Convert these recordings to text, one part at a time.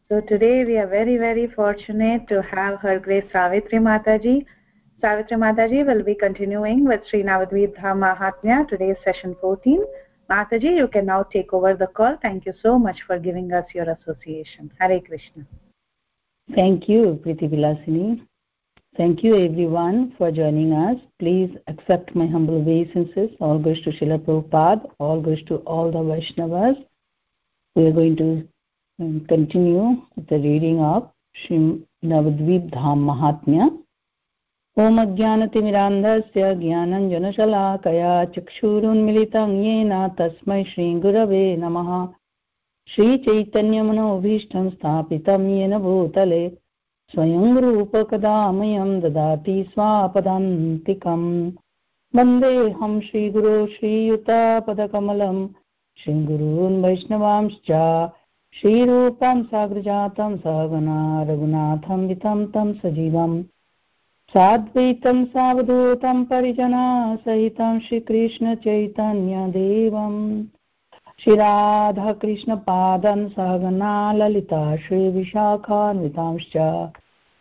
So today we are very, very fortunate to have Her Grace Savitri Mataji. Savitri Mataji will be continuing with Sri Navadvip Dham Mahatmya. Today is session 14. Mataji, you can now take over the call. Thank you so much for giving us your association. Hare Krishna. Thank you, Priti Vilasini. Thank you everyone for joining us. Please accept my humble obeisances. All goes to Srila Prabhupada. All goes to all the Vaishnavas. We are going to continue with the reading of Sri Navadvip Dham Mahatmya. Om Ajnanatimirandhasya Jnananjanashalakaya Chakshurunmilitam Yena Tasmai Shri Gurave Namaha. Shri Chaitanya Manobhishtam Sthapitam Yena Bhutale Swayam Rupa Kadamayam Dadati Swapadantikam. Vandeham Shri Guru Shri Yuta Padakamalam Shri Gurun Vaishnavamscha Shri Rupam Sagrajatam Sagana Raghunatham Vitam Tam Sajivam Sadvaitam Savadhutam Parijana Sahitam Shri Krishna Chaitanya Devam Shri Radha Krishna Padan Sagana Lalita Shri Vishakhan Vitamscha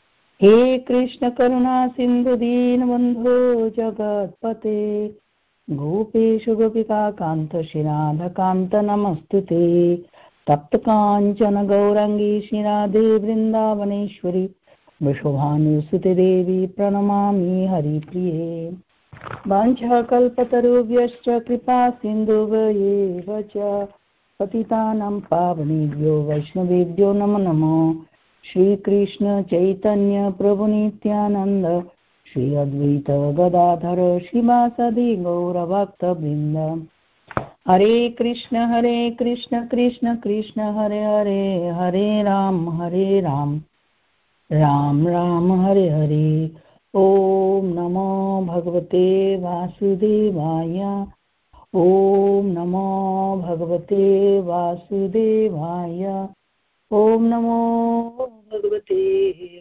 He Krishna Karuna Sindhu Deen Bandhu Jagat Pate Gopeshu Gopika Kanta Shri Radha Kanta Namastute Tapta Kanchana Gaurangi Shri Radhe Vrindavaneshwari Vishwabhanusute Devi Pranamami Hari Priye Vancha Kalpatarubhyascha Kripa Sindhuvaya Vacha Patitanam Pavanebhyo Vaishnavebhyo Namo Namo Shri Krishna Chaitanya Prabhu Nityananda Shri Advaita Gadadhara Shivasadi Gaura Bhakta Vrinda Hare Krishna Krishna Krishna Hare Hare Hare Ram Ram Ram Hare Hare Om Namo Bhagavate Vasudevaya Om Namo Bhagavate Vasudevaya Om Namo Bhagavate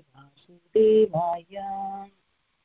Vasudevaya.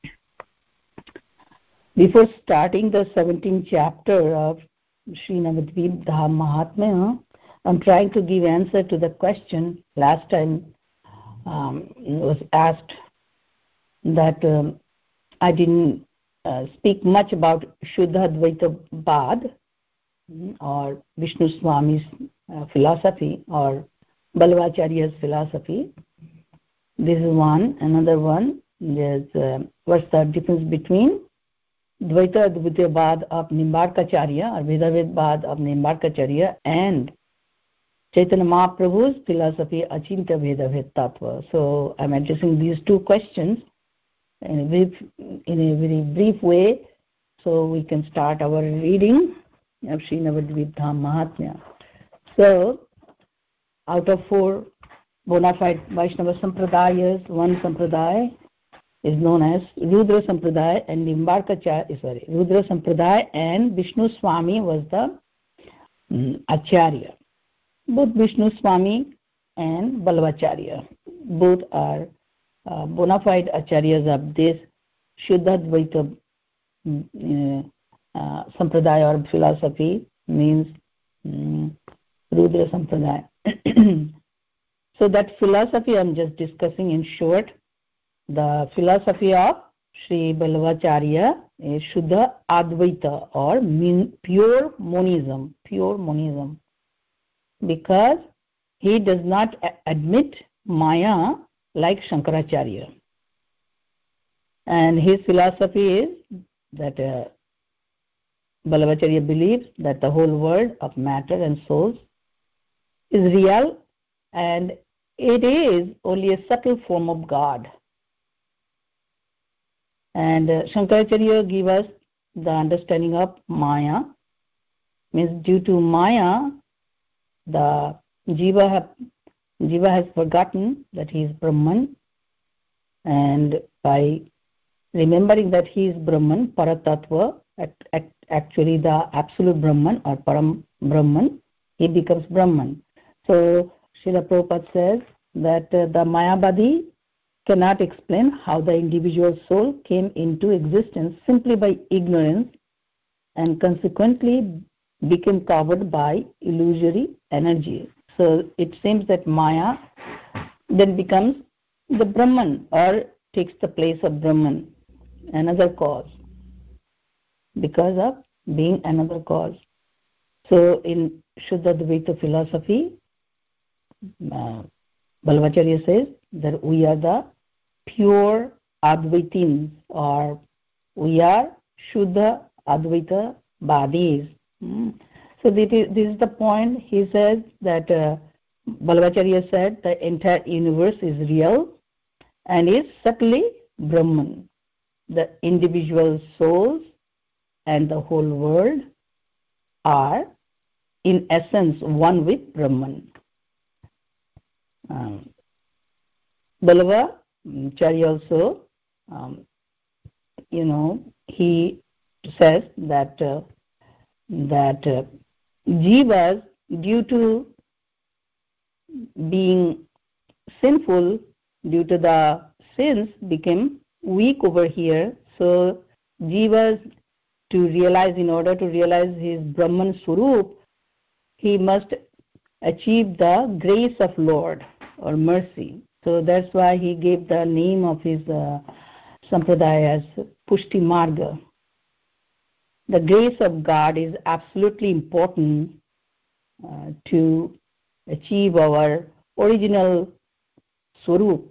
Before starting the 17th chapter of Sri Navadvip Dham Mahatmya, I'm trying to give answer to the question last time was asked that I didn't speak much about Shuddha Advaita Bad or Vishnu Swami's philosophy or Balvacharya's philosophy. This is one. Another one is what's the difference between Dvaita Advaita Bad of Nimbarkacharya or Vedaved Bad of Nimbarkacharya and Chaitanya Mahaprabhu's philosophy Achintya Vedaved Tattva. So I'm addressing these two questions in a very brief way so we can start our reading of Sri Navadvip Dham Mahatmya. So out of 4 bona fide Vaishnava Sampradayas, one Sampradaya is known as Rudra Sampradaya and Rudra Sampradaya and Vishnu Swami was the Acharya. Both Vishnu Swami and Balvacharya, both are bona fide acharyas of this Shuddha Advaita Sampradaya or philosophy, means Rudra Sampradaya. So that philosophy I'm just discussing in short. The philosophy of Sri Balvacharya is Shuddha Advaita or pure monism, because he does not admit Maya like Shankaracharya. And his philosophy is that Balvacharya believes that the whole world of matter and souls is real and it is only a subtle form of God. And Shankaracharya gives us the understanding of Maya, means due to Maya, the Jiva has forgotten that he is Brahman, and by remembering that he is Brahman, Paratattva, actually the absolute Brahman or Param Brahman, he becomes Brahman. So Srila Prabhupada says that the Mayavadi cannot explain how the individual soul came into existence simply by ignorance and consequently became covered by illusory energy. So it seems that Maya then becomes the Brahman, or takes the place of Brahman, another cause, because of being another cause. So in Shuddha Dvaita philosophy, Balvacharya says that we are the pure Advaitins, or we are Shuddha Advaita Vadis. So this is the point. He says that Balvacharya said the entire universe is real and is subtly Brahman. The individual souls and the whole world are in essence one with Brahman. Balvacharya also, he says that jivas, due to being sinful, due to the sins, became weak over here. So jivas, in order to realize his Brahman Swarup, he must achieve the grace of Lord or mercy. So that's why he gave the name of his sampradaya as Pushti Marga. The grace of God is absolutely important to achieve our original Swarup.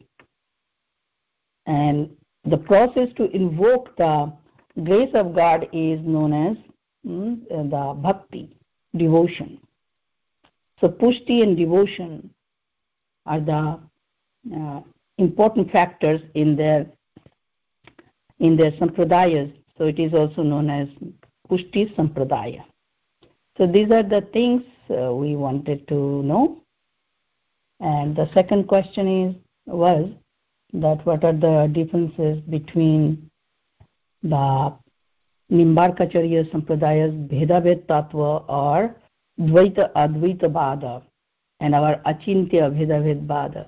And the process to invoke the grace of God is known as the bhakti, devotion. So pushti and devotion are the important factors in their sampradayas. So it is also known as Pushti Sampradaya. So these are the things we wanted to know. And the second question was that what are the differences between the Nimbarkacharya Sampradaya's Bhedabhed Tattva or Dvaita Advaita Bhada and our Achintya Bhedabhed Bhada.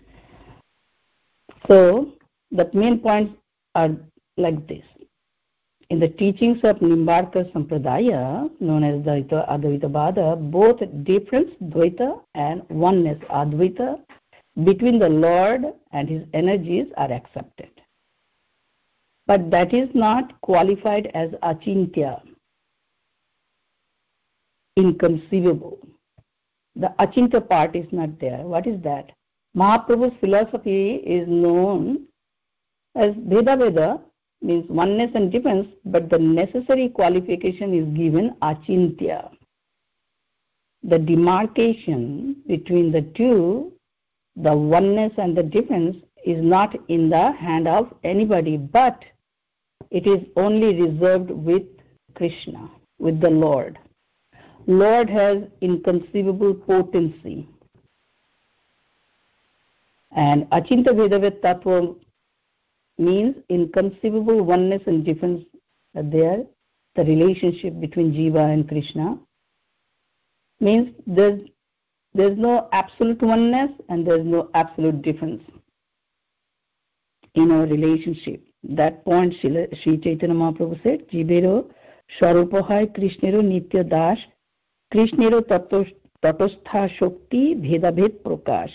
So the main points are like this. In the teachings of Nimbarka Sampradaya, known as Dvaita Advaita Bhada, both difference, Dvaita, and oneness, Advaita, between the Lord and his energies are accepted. But that is not qualified as Achintya, inconceivable. The Achintya part is not there. What is that? Mahaprabhu's philosophy is known as Bheda, means oneness and difference, but the necessary qualification is given Achintya. The demarcation between the two, the oneness and the difference, is not in the hand of anybody, but it is only reserved with Krishna, with the Lord. Lord has inconceivable potency. And Achintya Bhedabhed Tattva means inconceivable oneness and difference are there. The relationship between Jiva and Krishna means there's no absolute oneness and there's no absolute difference in our relationship. That point Sri Chaitanya Mahaprabhu said, Jivero Swarupohai Krishnero Nitya Das Krishnero Tatostha Shokti Bhedabhed Prakash.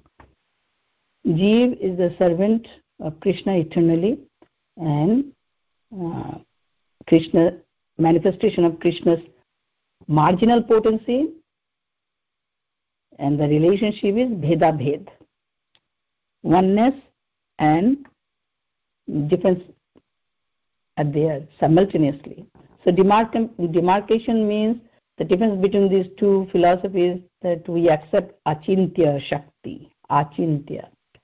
Jiv is the servant of Krishna eternally, and Krishna, manifestation of Krishna's marginal potency, and the relationship is Bhedabhed, oneness and difference are there simultaneously. So demarcation means the difference between these two philosophies, that we accept Achintya Shakti. Achintya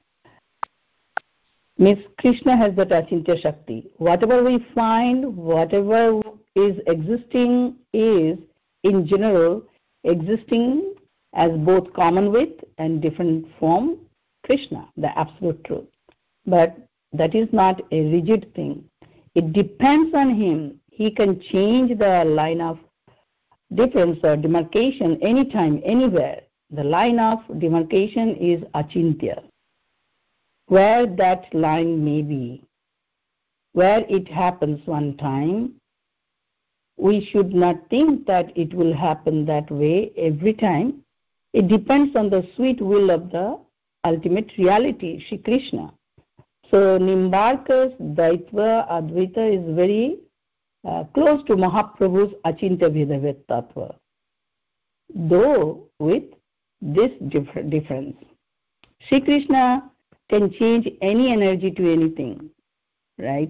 means Krishna has that Achintya Shakti. Whatever we find, whatever is existing is in general existing as both common with and different from Krishna, the absolute truth. But that is not a rigid thing. It depends on him. He can change the line of difference or demarcation anytime, anywhere. The line of demarcation is Achintya. Where that line may be, where it happens one time, we should not think that it will happen that way every time. It depends on the sweet will of the ultimate reality, Shri Krishna. So Nimbarka's Daitva Advaita is very close to Mahaprabhu's Achintya Bhedavet Tattva, though with this difference. Shri Krishna can change any energy to anything, right?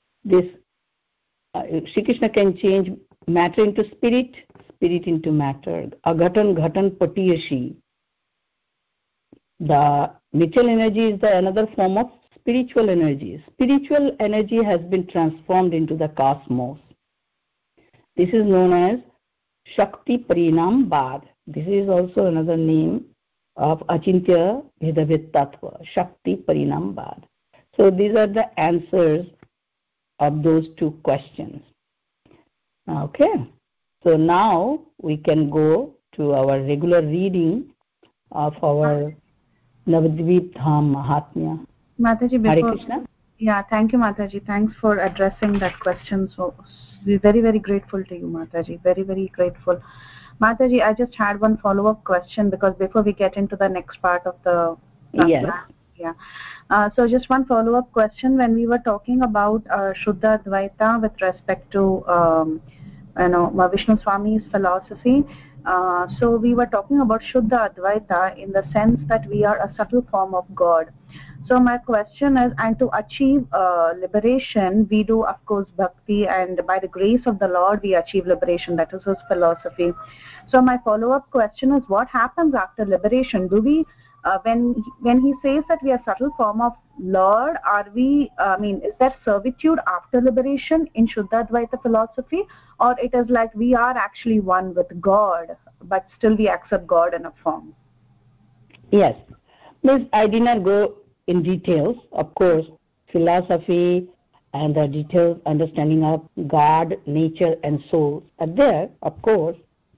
Shri Krishna can change matter into spirit, spirit into matter. Aghatan ghatan patiyashi. The material energy is another form of spiritual energy. Spiritual energy has been transformed into the cosmos. This is known as Shakti Parinam Bad. This is also another name of Achintya Bhedavet Tattva, Shakti Parinam Bad. So these are the answers of those two questions. Okay, so now we can go to our regular reading of our Navadvip Dham Mahatmya. Mataji, Hare Krishna. Yeah, thank you, Mataji. Thanks for addressing that question. So we're very, very grateful to you, Mataji. Very, very grateful. Mataji, I just had one follow-up question because before we get into the next part of the Yes. Yeah. So just one follow-up question. When we were talking about Shuddha Advaita with respect to Vishnu Swami's philosophy, so we were talking about Shuddha Advaita in the sense that we are a subtle form of God. So my question is, and to achieve liberation, we do, of course, bhakti, and by the grace of the Lord, we achieve liberation. That is his philosophy. So my follow-up question is, what happens after liberation? Do we, when he says that we are subtle form of Lord, are we, is there servitude after liberation in Shuddha Advaita philosophy? Or it is like we are actually one with God, but still we accept God in a form? Yes. Miss, I did not go in details. Of course, philosophy and the detailed understanding of God, nature, and soul are there, of course.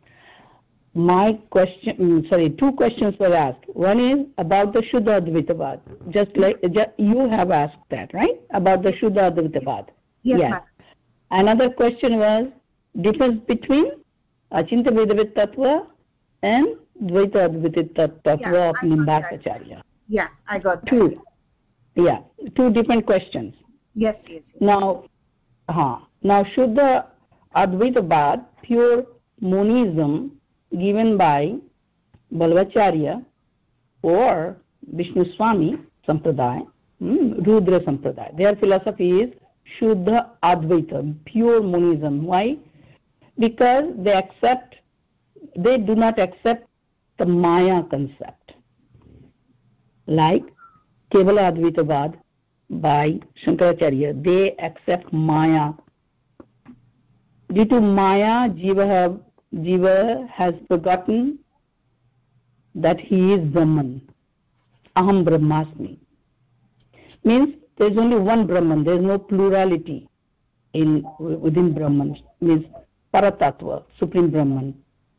My question, two questions were asked. One is about the Shuddha Advaitavad. Just you have asked that, right? About the Shuddha Advaitavad. Yes. Another question was difference between Achintya Bhedavet Tattva and Dvaita Advaita Tattva of Nimbarkacharya. Yeah, I got that. Two different questions. Yes. Now Shuddha Advaitavad, pure monism given by Balvacharya or Vishnu Swami Sampradaya, Rudra Sampradaya. Their philosophy is Shuddha Advaita, pure monism. Why? Because they do not accept the Maya concept. Like Kevala Advaitavad by Shankaracharya, they accept Maya. Due to Maya, Jiva has forgotten that he is Brahman. Aham Brahmasmi. Means there is only one Brahman, there is no plurality within Brahman. Means Paratattva, Supreme Brahman.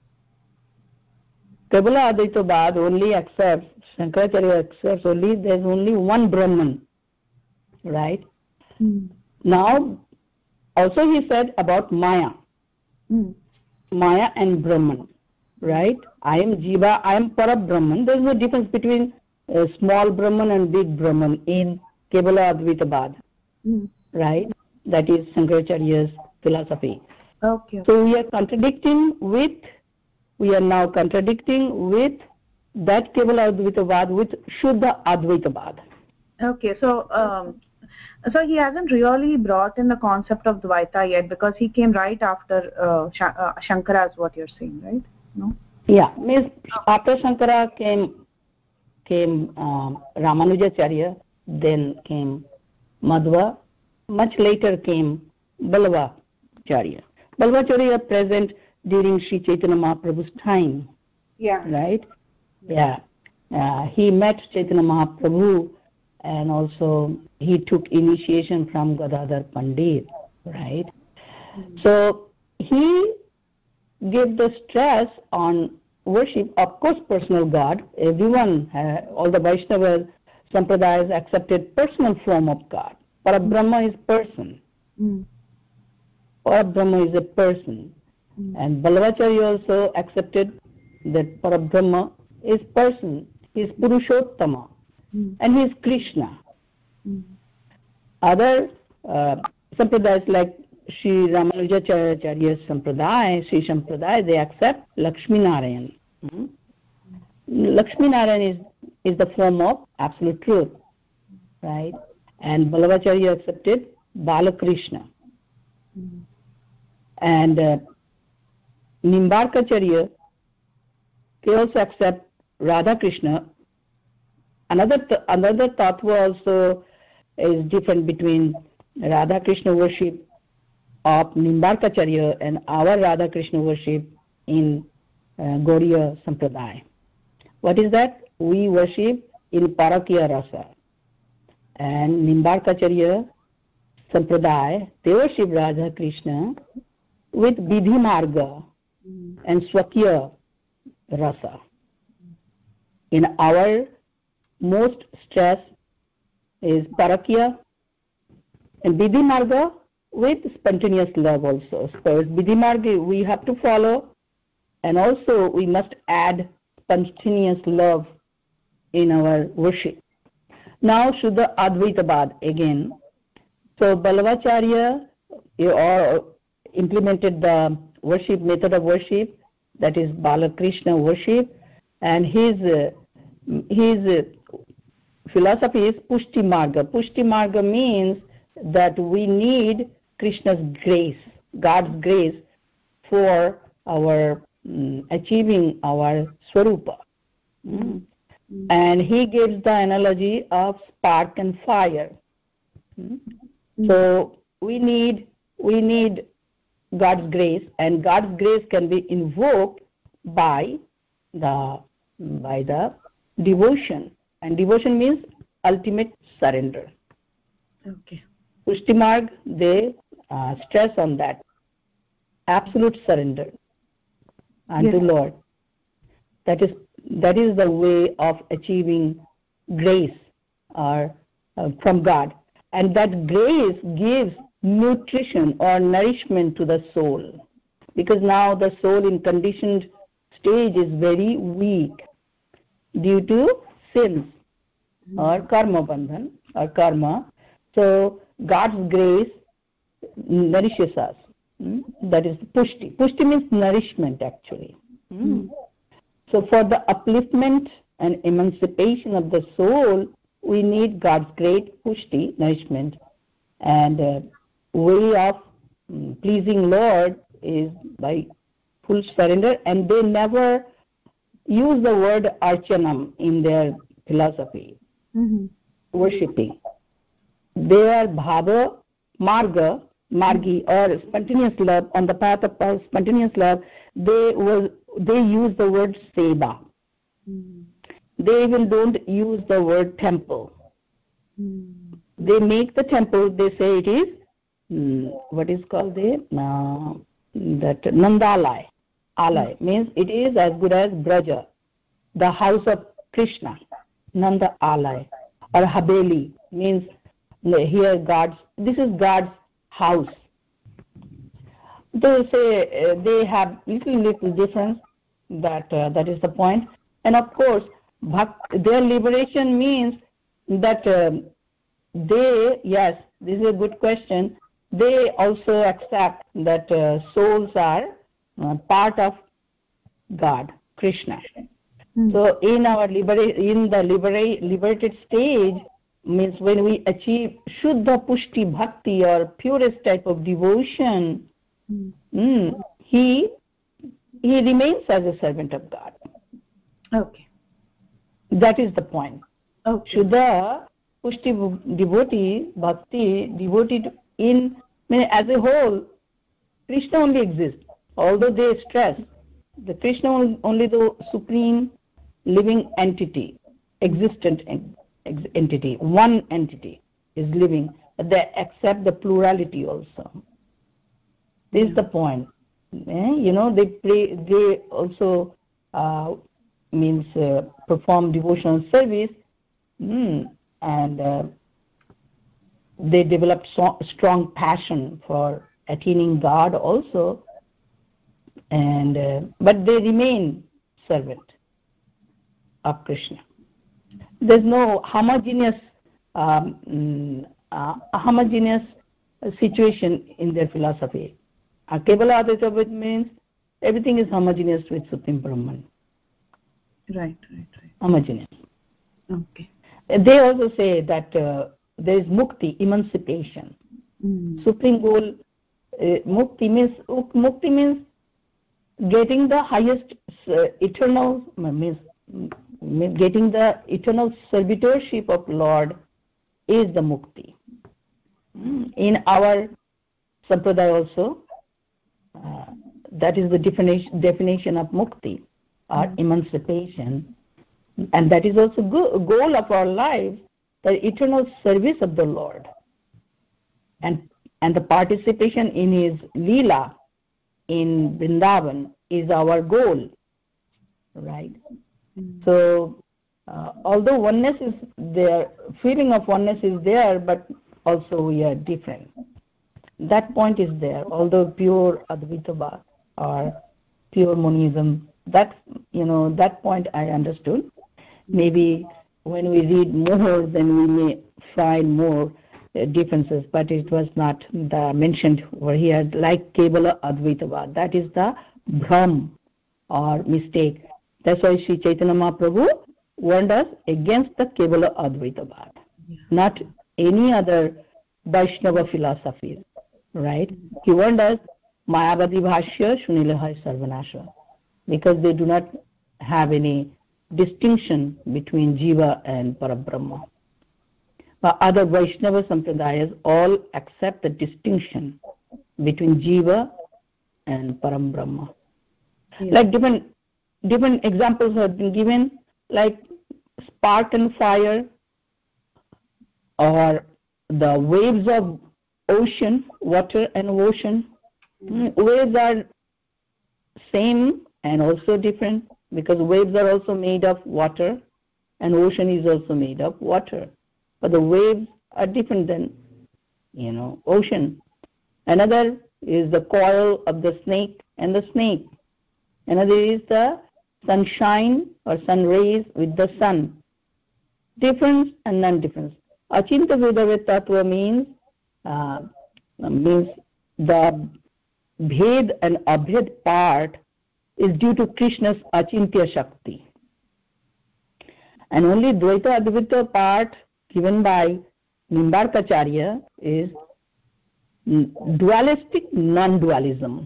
Kevala Advaitavad only accepts, Shankaracharya accepts only, there is only one Brahman. Right? Now, also he said about Maya. Maya and Brahman, right? I am Jiva, I am Parabrahman. There is no difference between small Brahman and big Brahman in Kevala Advaitavad, right? That is Shankaracharya's philosophy. Okay. So we are now contradicting with that Kevala Advaitavad with Shuddha Advaitavad. Okay, so he hasn't really brought in the concept of Dvaita yet because he came right after Shankara is what you're saying, right? No? Yeah, means after Shankara came Ramanujacharya, then came Madhva, much later came Balvacharya. Balvacharya present during Sri Chaitanya Mahaprabhu's time. Yeah. Right? Yeah. He met Chaitanya Mahaprabhu and also he took initiation from Gadadhar Pandit, right? So he gave the stress on worship, of course, personal God. Everyone, all the Vaishnava Sampradayas accepted personal form of God. Parabrahma is person. Parabrahma is a person. And Balvacharya also accepted that Parabrahma is person, is Purushottama. and he is Krishna. Other sampradayas like Sri Ramanujacharya Sampradaya, Sri Sampradaya, they accept Lakshmi Narayan. Lakshmi Narayan is the form of absolute truth, right? And Ballavacharya accepted Balakrishna. And Nimbarkacharya, they also accept Radha Krishna. Another tattva also is different between Radha Krishna worship of Nimbarkacharya and our Radha Krishna worship in Gaudiya Sampradaya. What is that? We worship in Parakya Rasa. And Nimbarkacharya Sampradaya, they worship Radha Krishna with Vidhi Marga and Swakya Rasa. In our most stress is Parakya and Vidhi Marga with spontaneous love also. So Vidhi Marga we have to follow, and also we must add spontaneous love in our worship. Now Shuddha Advaitavad again. So Ballavacharya implemented the worship method of worship, that is Balakrishna worship, and his philosophy is Pushti Marga. Pushti Marga means that we need Krishna's grace, God's grace, for our achieving our Swarupa. And he gives the analogy of spark and fire. So we need God's grace, and God's grace can be invoked by the devotion, and devotion means ultimate surrender. Okay. Pushti Marg, they stress on that absolute surrender unto Lord. That is the way of achieving grace or from God, and that grace gives nutrition or nourishment to the soul, because now the soul in conditioned stage is very weak due to sins or karma bandhan or karma. So God's grace nourishes us. That is pushti. Pushti means nourishment actually. So for the upliftment and emancipation of the soul, we need God's great pushti, nourishment, and way of pleasing Lord is by full surrender. And they never use the word archanam in their philosophy, worshipping. They are bhava, marga, margi, or spontaneous love. On the path of spontaneous love, they use the word seva. They even don't use the word temple. They make the temple, they say it is what is called that Nandalaya. Alay means it is as good as Braja, the house of Krishna. Nanda Alay. Or Haveli means here this is God's house. They say they have little difference. That is the point. And of course, their liberation means that this is a good question. They also accept that souls are part of God, Krishna. So in our liberated stage means when we achieve Shuddha Pushti Bhakti or purest type of devotion, he remains as a servant of God. Okay. That is the point. Okay. Shuddha Pushti devotee, Bhakti, devotee as a whole, Krishna only exists. Although they stress, the Krishna only the supreme living entity, existent entity, one entity is living, but they accept the plurality also. This is the point. They pray, they also perform devotional service, and they develop strong passion for attaining God also, and but they remain servant of Krishna. there's no homogeneous situation in their philosophy. Kevala Advaita means everything is homogeneous with Supreme Brahman. Right. Homogeneous. Okay. They also say that there is mukti, emancipation. Supreme goal, mukti means getting the highest eternal, means getting the eternal servitorship of Lord is the mukti. In our sampradaya also, that is the definition of mukti, or emancipation, and that is also goal of our life, the eternal service of the Lord, and the participation in His Leela in Vrindavan is our goal, right? So, although oneness is there, feeling of oneness is there, but also we are different. That point is there. Although pure Advaita or pure monism, that point I understood. Maybe when we read more, then we may find more differences, but it was not mentioned over here, like Kevala Advaitavad. That is the bhram or mistake. That's why Sri Chaitanya Mahaprabhu warned us against the Kevala Advaitavad, not any other Vaishnava philosophies, right? He warned us, Mayavadi Bhashya Shunilahai Sarvanasha, because they do not have any distinction between Jiva and Parabrahma. But other Vaishnava Sampradayas all accept the distinction between Jiva and Parambrahma. Like different examples have been given, like spark and fire, or the waves of ocean, water and ocean. Waves are same and also different, because waves are also made of water and ocean is also made of water. But the waves are different than, ocean. Another is the coil of the snake and the snake. Another is the sunshine or sun rays with the sun. Difference and non-difference. Achinta Vedaved Tattva means the Bhed and Abhed part is due to Krishna's Achintya Shakti. And only Dvaita Advaita part given by Nimbarkacharya is dualistic non-dualism.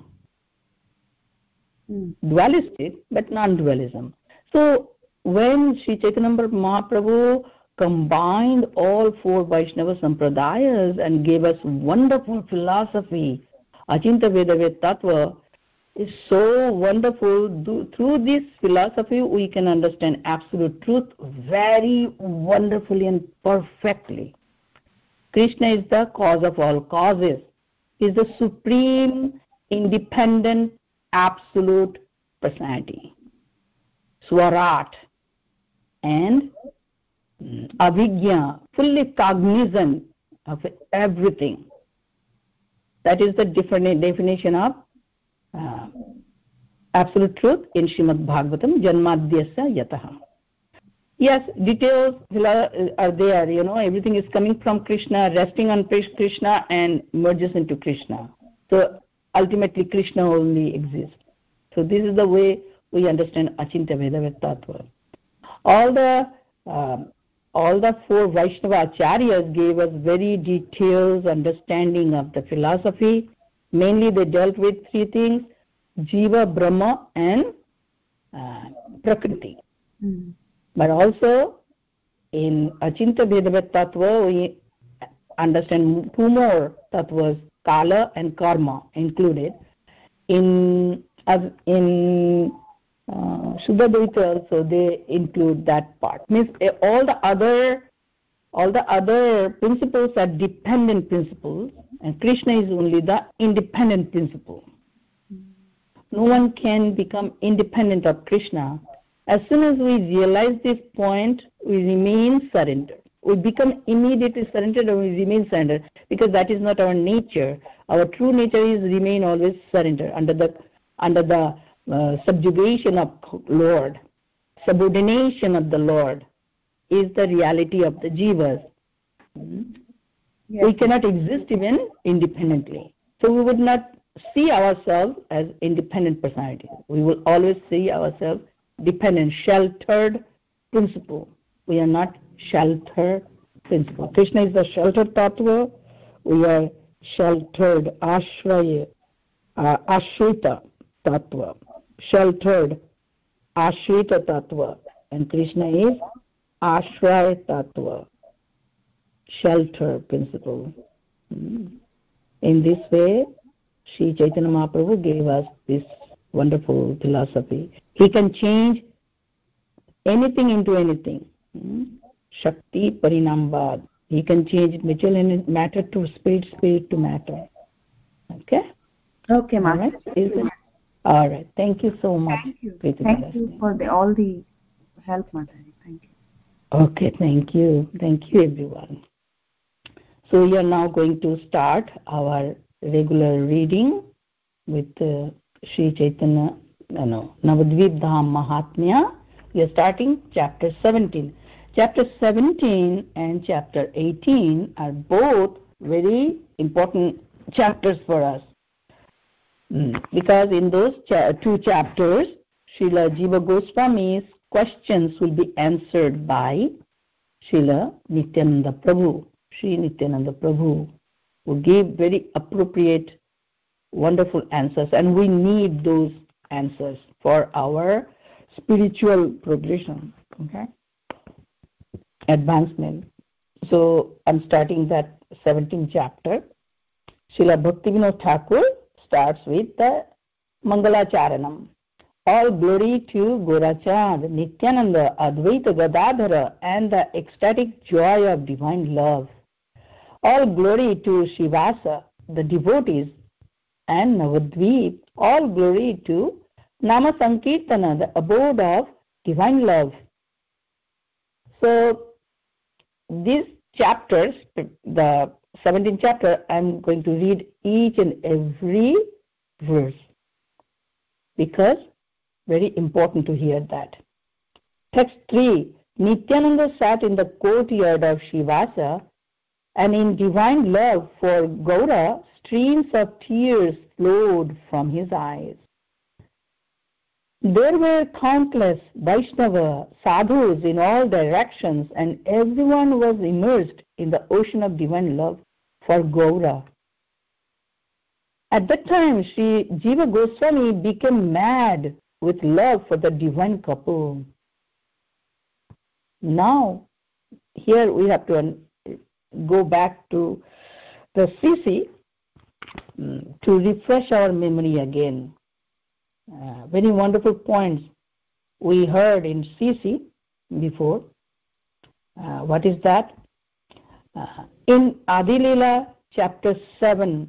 Dualistic but non-dualism. So when Sri Chaitanya Mahaprabhu combined all four Vaishnava Sampradayas and gave us wonderful philosophy, Achinta Vedaved Tattva is so wonderful. Through this philosophy we can understand absolute truth very wonderfully and perfectly. Krishna is the cause of all causes. He is the supreme, independent, absolute personality. Swarat and Avijñā, fully cognizant of everything. That is the different definition of absolute truth in Srimad Bhagavatam, Janmadhyasya Yataha. Yes, details are there, everything is coming from Krishna, resting on Krishna and merges into Krishna. So ultimately Krishna only exists. So this is the way we understand Achinta Vedaved Tattva. All the four Vaishnava Acharyas gave us very detailed understanding of the philosophy. Mainly they dealt with three things: Jiva, Brahma and Prakriti. But also in Achinta Vedaved Tattva we understand two more tattvas, Kala and Karma included. In Shuddha Dvaita also they include that part. Means all the other principles are dependent principles, and Krishna is only the independent principle. No one can become independent of Krishna. As soon as we realize this point, we remain surrendered. We become immediately surrendered, or we remain surrendered, because that is not our nature. Our true nature is remain always surrendered under the subjugation of Lord, subordination of the Lord. is the reality of the jivas. Yes. We cannot exist even independently. So we would not see ourselves as independent personalities. We will always see ourselves dependent, sheltered principle. We are not sheltered principle. Krishna is the sheltered tattva. We are sheltered, ashraya, ashrita tattva. Sheltered, ashrita tattva. And Krishna is ashraya tattva, shelter principle. In this way, Sri Chaitanya Mahaprabhu gave us this wonderful philosophy. He can change anything into anything. Shakti Parinambad. He can change material matter to spirit, spirit to matter. Okay? Okay, Mataji. All right. All right. Thank you so much. Thank you. Thank you for all the help, Mataji. Thank you. Okay, thank you. Thank you, everyone. So we are now going to start our regular reading with Sri Chaitanya, Navadvip Dham Mahatmya. We are starting chapter 17. Chapter 17 and chapter 18 are both very important chapters for us. Because in those two chapters, Srila Jiva Goswami's questions will be answered by Srila Nityananda Prabhu. Sri Nityananda Prabhu will give very appropriate, wonderful answers, and we need those answers for our spiritual progression, okay? Advancement. So I'm starting that 17th chapter. Srila Bhaktivinoda Thakur starts with the Mangalacharanam. All glory to Gorachand, Nityananda, Advaita Gadadhara, and the ecstatic joy of divine love. All glory to Shivasa, the devotees, and Navadvip. All glory to Nama Sankirtana, the abode of divine love. So, these chapters, the 17th chapter, I'm going to read each and every verse because very important to hear that. Text 3. Nityananda sat in the courtyard of Shivasa, and in divine love for Gaura, streams of tears flowed from his eyes. There were countless Vaishnava sadhus in all directions, and everyone was immersed in the ocean of divine love for Gaura. At that time, Sri Jiva Goswami became mad with love for the divine couple. Now, here we have to go back to the CC to refresh our memory again. Very wonderful points we heard in CC before. What is that? In Adilila chapter 7,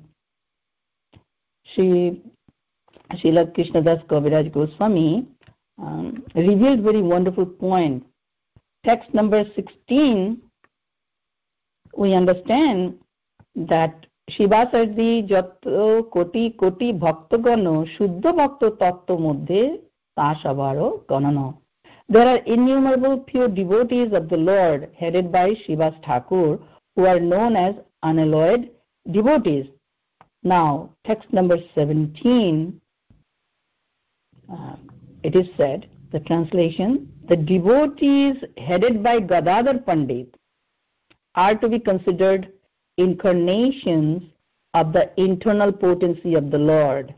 Srila Krishnadas Kaviraj Goswami revealed very wonderful point. Text number 16, we understand that Shivasardi Jato Koti Koti Bhaktagano Shuddha Bhakta Tattva Muddhe Tashavaro Ganano. There are innumerable pure devotees of the Lord headed by Shivas Thakur who are known as unalloyed devotees. Now, text number 17, it is said, the translation, the devotees headed by Gadadhar Pandit are to be considered incarnations of the internal potency of the Lord.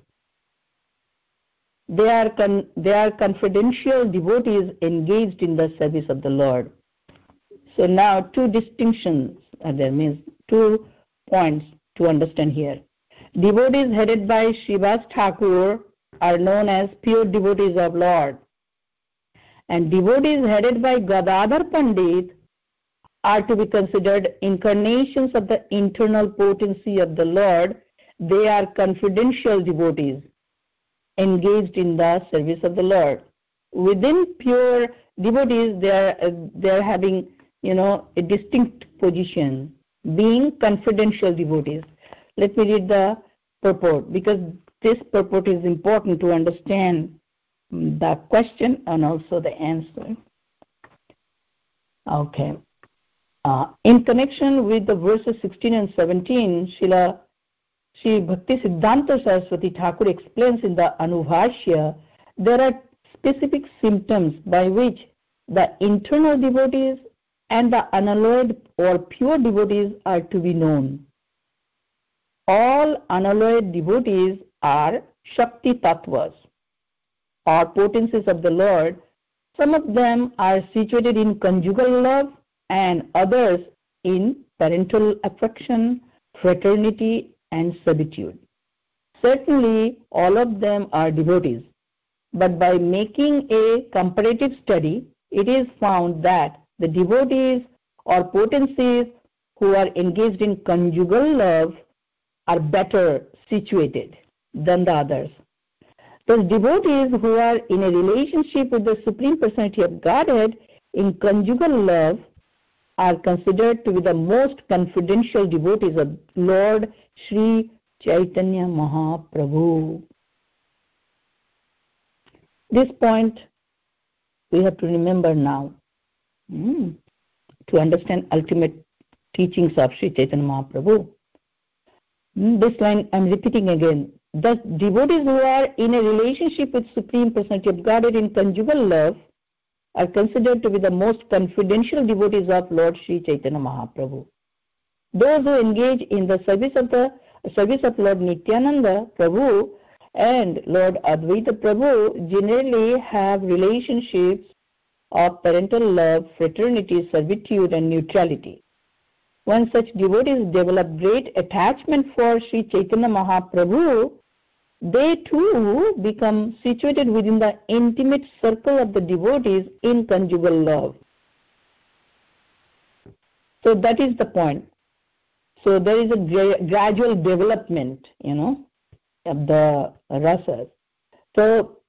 They are confidential devotees engaged in the service of the Lord. So now two distinctions are there, means 2 points to understand here. Devotees headed by Shivas Thakur are known as pure devotees of Lord. And devotees headed by Gadadhar Pandit are to be considered incarnations of the internal potency of the Lord. They are confidential devotees engaged in the service of the Lord. Within pure devotees, they are having, a distinct position, being confidential devotees. Let me read the purport, because this purport is important to understand the question and also the answer. Okay. In connection with the verses 16 and 17, Sri Bhakti Siddhanta Saraswati Thakur explains in the Anubhashya, there are specific symptoms by which the internal devotees and the unalloyed or pure devotees are to be known. All unalloyed devotees are Shakti Tattvas, or potencies of the Lord. Some of them are situated in conjugal love and others in parental affection, fraternity, and servitude. Certainly, all of them are devotees, but by making a comparative study, it is found that the devotees or potencies who are engaged in conjugal love are better situated than the others. Those devotees who are in a relationship with the Supreme Personality of Godhead in conjugal love are considered to be the most confidential devotees of Lord Sri Chaitanya Mahaprabhu. This point we have to remember now to understand ultimate teachings of Sri Chaitanya Mahaprabhu. This line I'm repeating again. The devotees who are in a relationship with Supreme Personality of Godhead in conjugal love are considered to be the most confidential devotees of Lord Sri Chaitanya Mahaprabhu. Those who engage in the service of Lord Nityananda Prabhu and Lord Advaita Prabhu generally have relationships of parental love, fraternity, servitude, and neutrality. When such devotees develop great attachment for Sri Chaitanya Mahaprabhu, they too become situated within the intimate circle of the devotees in conjugal love. So that is the point. So there is a gradual development, of the rasas. So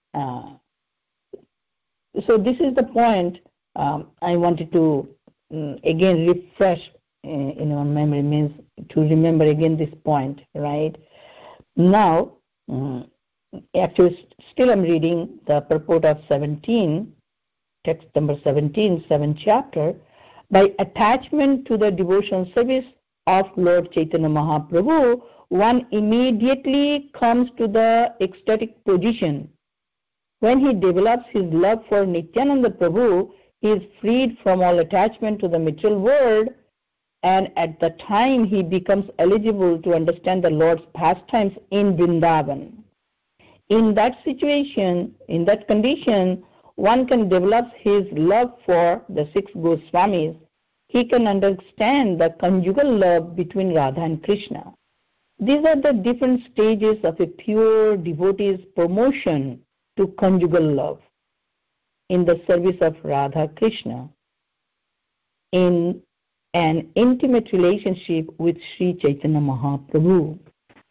this is the point I wanted to again refresh in our memory, means to remember again this point, right? Now, actually still I'm reading the purport of 17, text number 17, 7th chapter. By attachment to the devotional service of Lord Chaitanya Mahaprabhu, one immediately comes to the ecstatic position. When he develops his love for Nityananda Prabhu, he is freed from all attachment to the material world, and at the time he becomes eligible to understand the Lord's pastimes in Vrindavan. In that situation, in that condition, one can develop his love for the 6 Goswamis. He can understand the conjugal love between Radha and Krishna. These are the different stages of a pure devotee's promotion to conjugal love in the service of Radha Krishna, in an intimate relationship with Sri Chaitanya Mahaprabhu.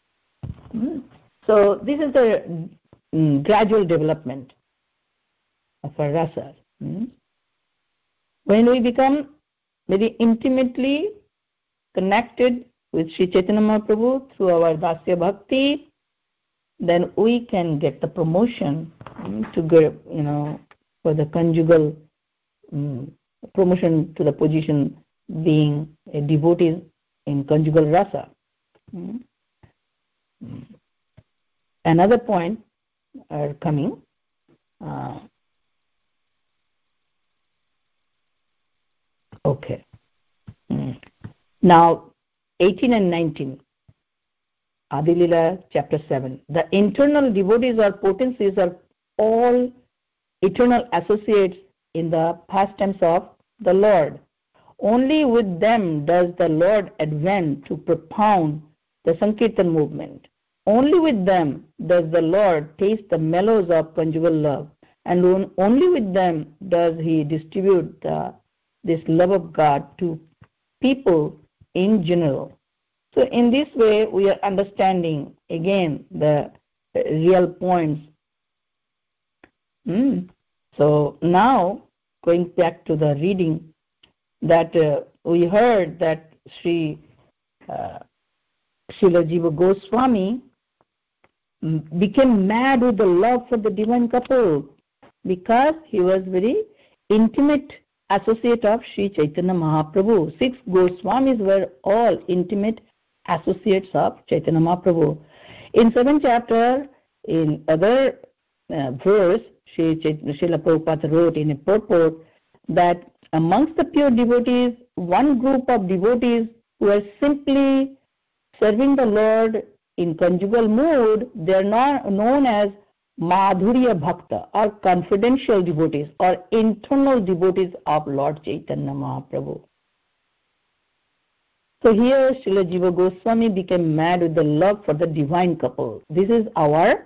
So this is the gradual development of our rasas. When we become very intimately connected with Sri Chaitanya Mahaprabhu through our Dasya Bhakti, then we can get the promotion to get, for the conjugal promotion to the position being a devotee in conjugal rasa. Another point are coming. Okay. Now, 18 and 19. Adilila chapter 7. The internal devotees or potencies are all eternal associates in the pastimes of the Lord. Only with them does the Lord advent to propound the Sankirtan movement. Only with them does the Lord taste the mellows of conjugal love, and only with them does he distribute this love of God to people in general. So in this way, we are understanding again the real points. So now, going back to the reading, that we heard that Srila Jiva Goswami became mad with the love for the divine couple because he was very intimate associate of Sri Chaitanya Mahaprabhu. 6 Goswamis were all intimate associates of Chaitanya Mahaprabhu. In 7th chapter, in other verse, Srila Prabhupada wrote in a purport that amongst the pure devotees, one group of devotees who are simply serving the Lord in conjugal mood, they are known as Madhurya Bhakta, or confidential devotees, or internal devotees of Lord Chaitanya Mahaprabhu. So here Srila Jiva Goswami became mad with the love for the divine couple. This is our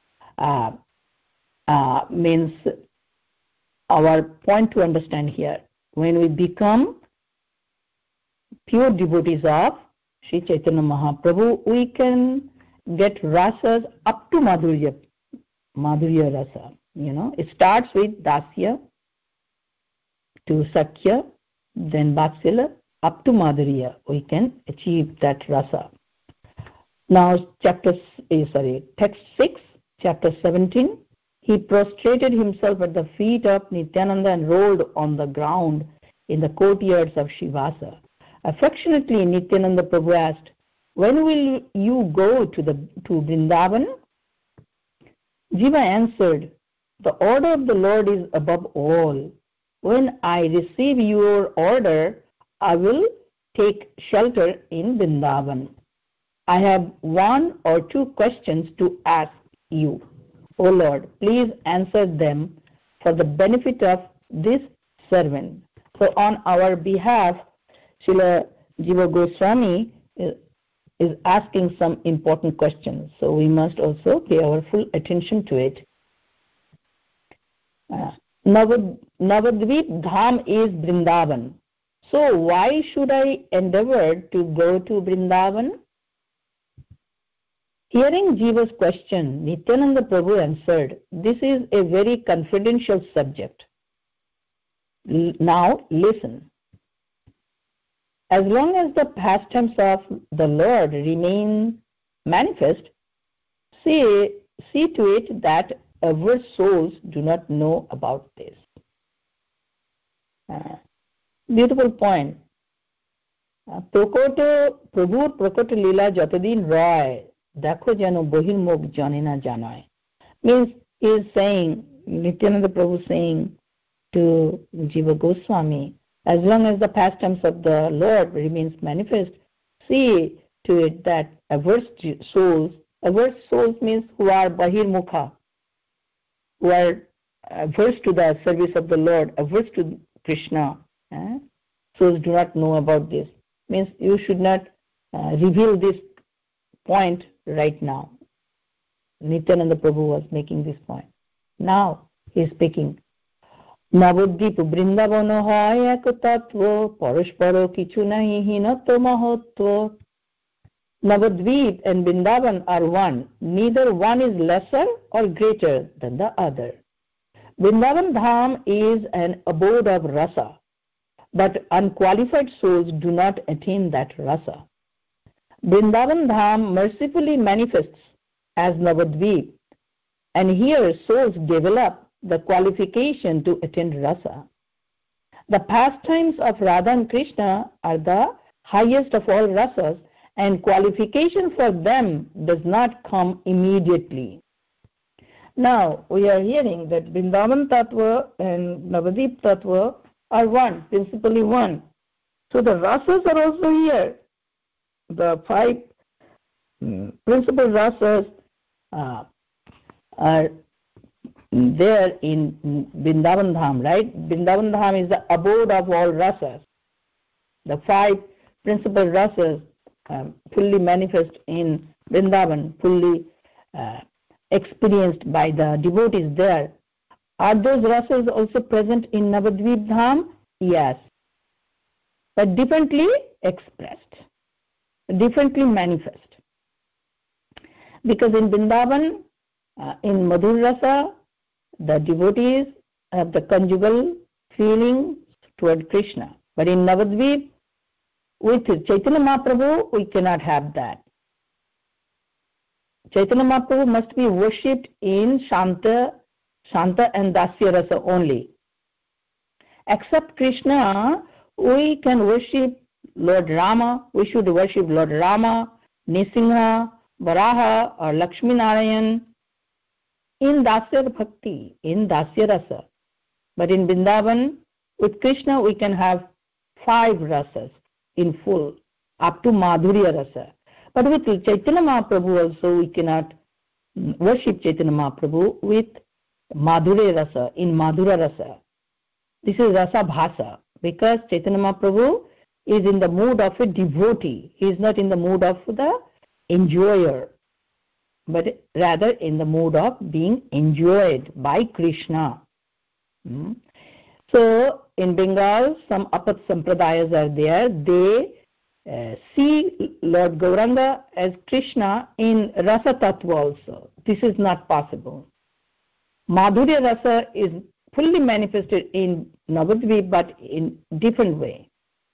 our point to understand here. When we become pure devotees of Sri Chaitanya Mahaprabhu, we can get rasas up to Madhurya rasa. It starts with Dasya to Sakya, then Vatsalya, up to Madhurya. We can achieve that rasa. Now, text 6, chapter 17. He prostrated himself at the feet of Nityananda and rolled on the ground in the courtyards of Shivasa. Affectionately, Nityananda Prabhu asked, "When will you go to Vrindavan?" Jiva answered, "The order of the Lord is above all. When I receive your order, I will take shelter in Vrindavan. I have 1 or 2 questions to ask you. O Lord, please answer them for the benefit of this servant." So on our behalf, Srila Jiva Goswami is asking some important questions. So we must also pay our full attention to it. Navadvip Dham is Vrindavan. So why should I endeavor to go to Vrindavan? Hearing Jiva's question, Nityananda Prabhu answered, "This is a very confidential subject. Now listen. As long as the pastimes of the Lord remain manifest, see to it that our souls do not know about this." Beautiful point. প্রভুর প্রকট লীলা যতদিন রয় দেখো যেন বহির্মুখ জানে না জানায়. Means he is saying, Nityananda Prabhu saying to Jiva Goswami, as long as the pastimes of the Lord remains manifest, see to it that averse souls means who are bahirmukha, who are averse to the service of the Lord, averse to Krishna, souls do not know about this. Means you should not reveal this point right now. Nityananda Prabhu was making this point. Now he is speaking. Nabadwip Vrindavan হয় এক তত্ত্ব, পরস্পর কিছু নাহি হীনত্ব মহত্ব. Navadvip and Vrindavan are one. Neither one is lesser or greater than the other. Vrindavan Dham is an abode of rasa, but unqualified souls do not attain that rasa. Vrindavan Dham mercifully manifests as Navadvip, and here souls develop the qualification to attain rasa. The pastimes of Radha and Krishna are the highest of all rasas, and qualification for them does not come immediately. Now we are hearing that Vrindavan Tattva and Navadvip Tattva are one, principally one. So the rasas are also here. The 5 principal rasas are there in Vrindavan Dham, right? Vrindavan Dham is the abode of all rasas. The 5 principal rasas fully manifest in Vrindavan, fully experienced by the devotees there. Are those rasas also present in Navadvip Dham? Yes, but differently expressed, differently manifest. Because in Vrindavan, in Madhur Rasa, the devotees have the conjugal feeling toward Krishna. But in Navadvip, with Chaitanya Mahaprabhu, we cannot have that. Chaitanya Mahaprabhu must be worshipped in Shanta and Dasya Rasa only. Except Krishna, we can worship Lord Rama. We should worship Lord Rama, Nisingha, Varaha, or Lakshmi Narayan in Dasya Bhakti, in Dasya Rasa. But in Vrindavan, with Krishna, we can have 5 rasas in full, up to Madhurya Rasa. But with Chaitanya Mahaprabhu also, we cannot worship Chaitanya Mahaprabhu with Madhurya Rasa, in Madhura Rasa. This is Rasa Bhasa, because Chaitanya Mahaprabhu is in the mood of a devotee. He is not in the mood of the enjoyer, but rather in the mood of being enjoyed by Krishna. So in Bengal, some Apat Sampradayas are there. They see Lord Gauranga as Krishna in Rasa Tattva also. This is not possible. Madhurya Rasa is fully manifested in Navadvip, but in different way.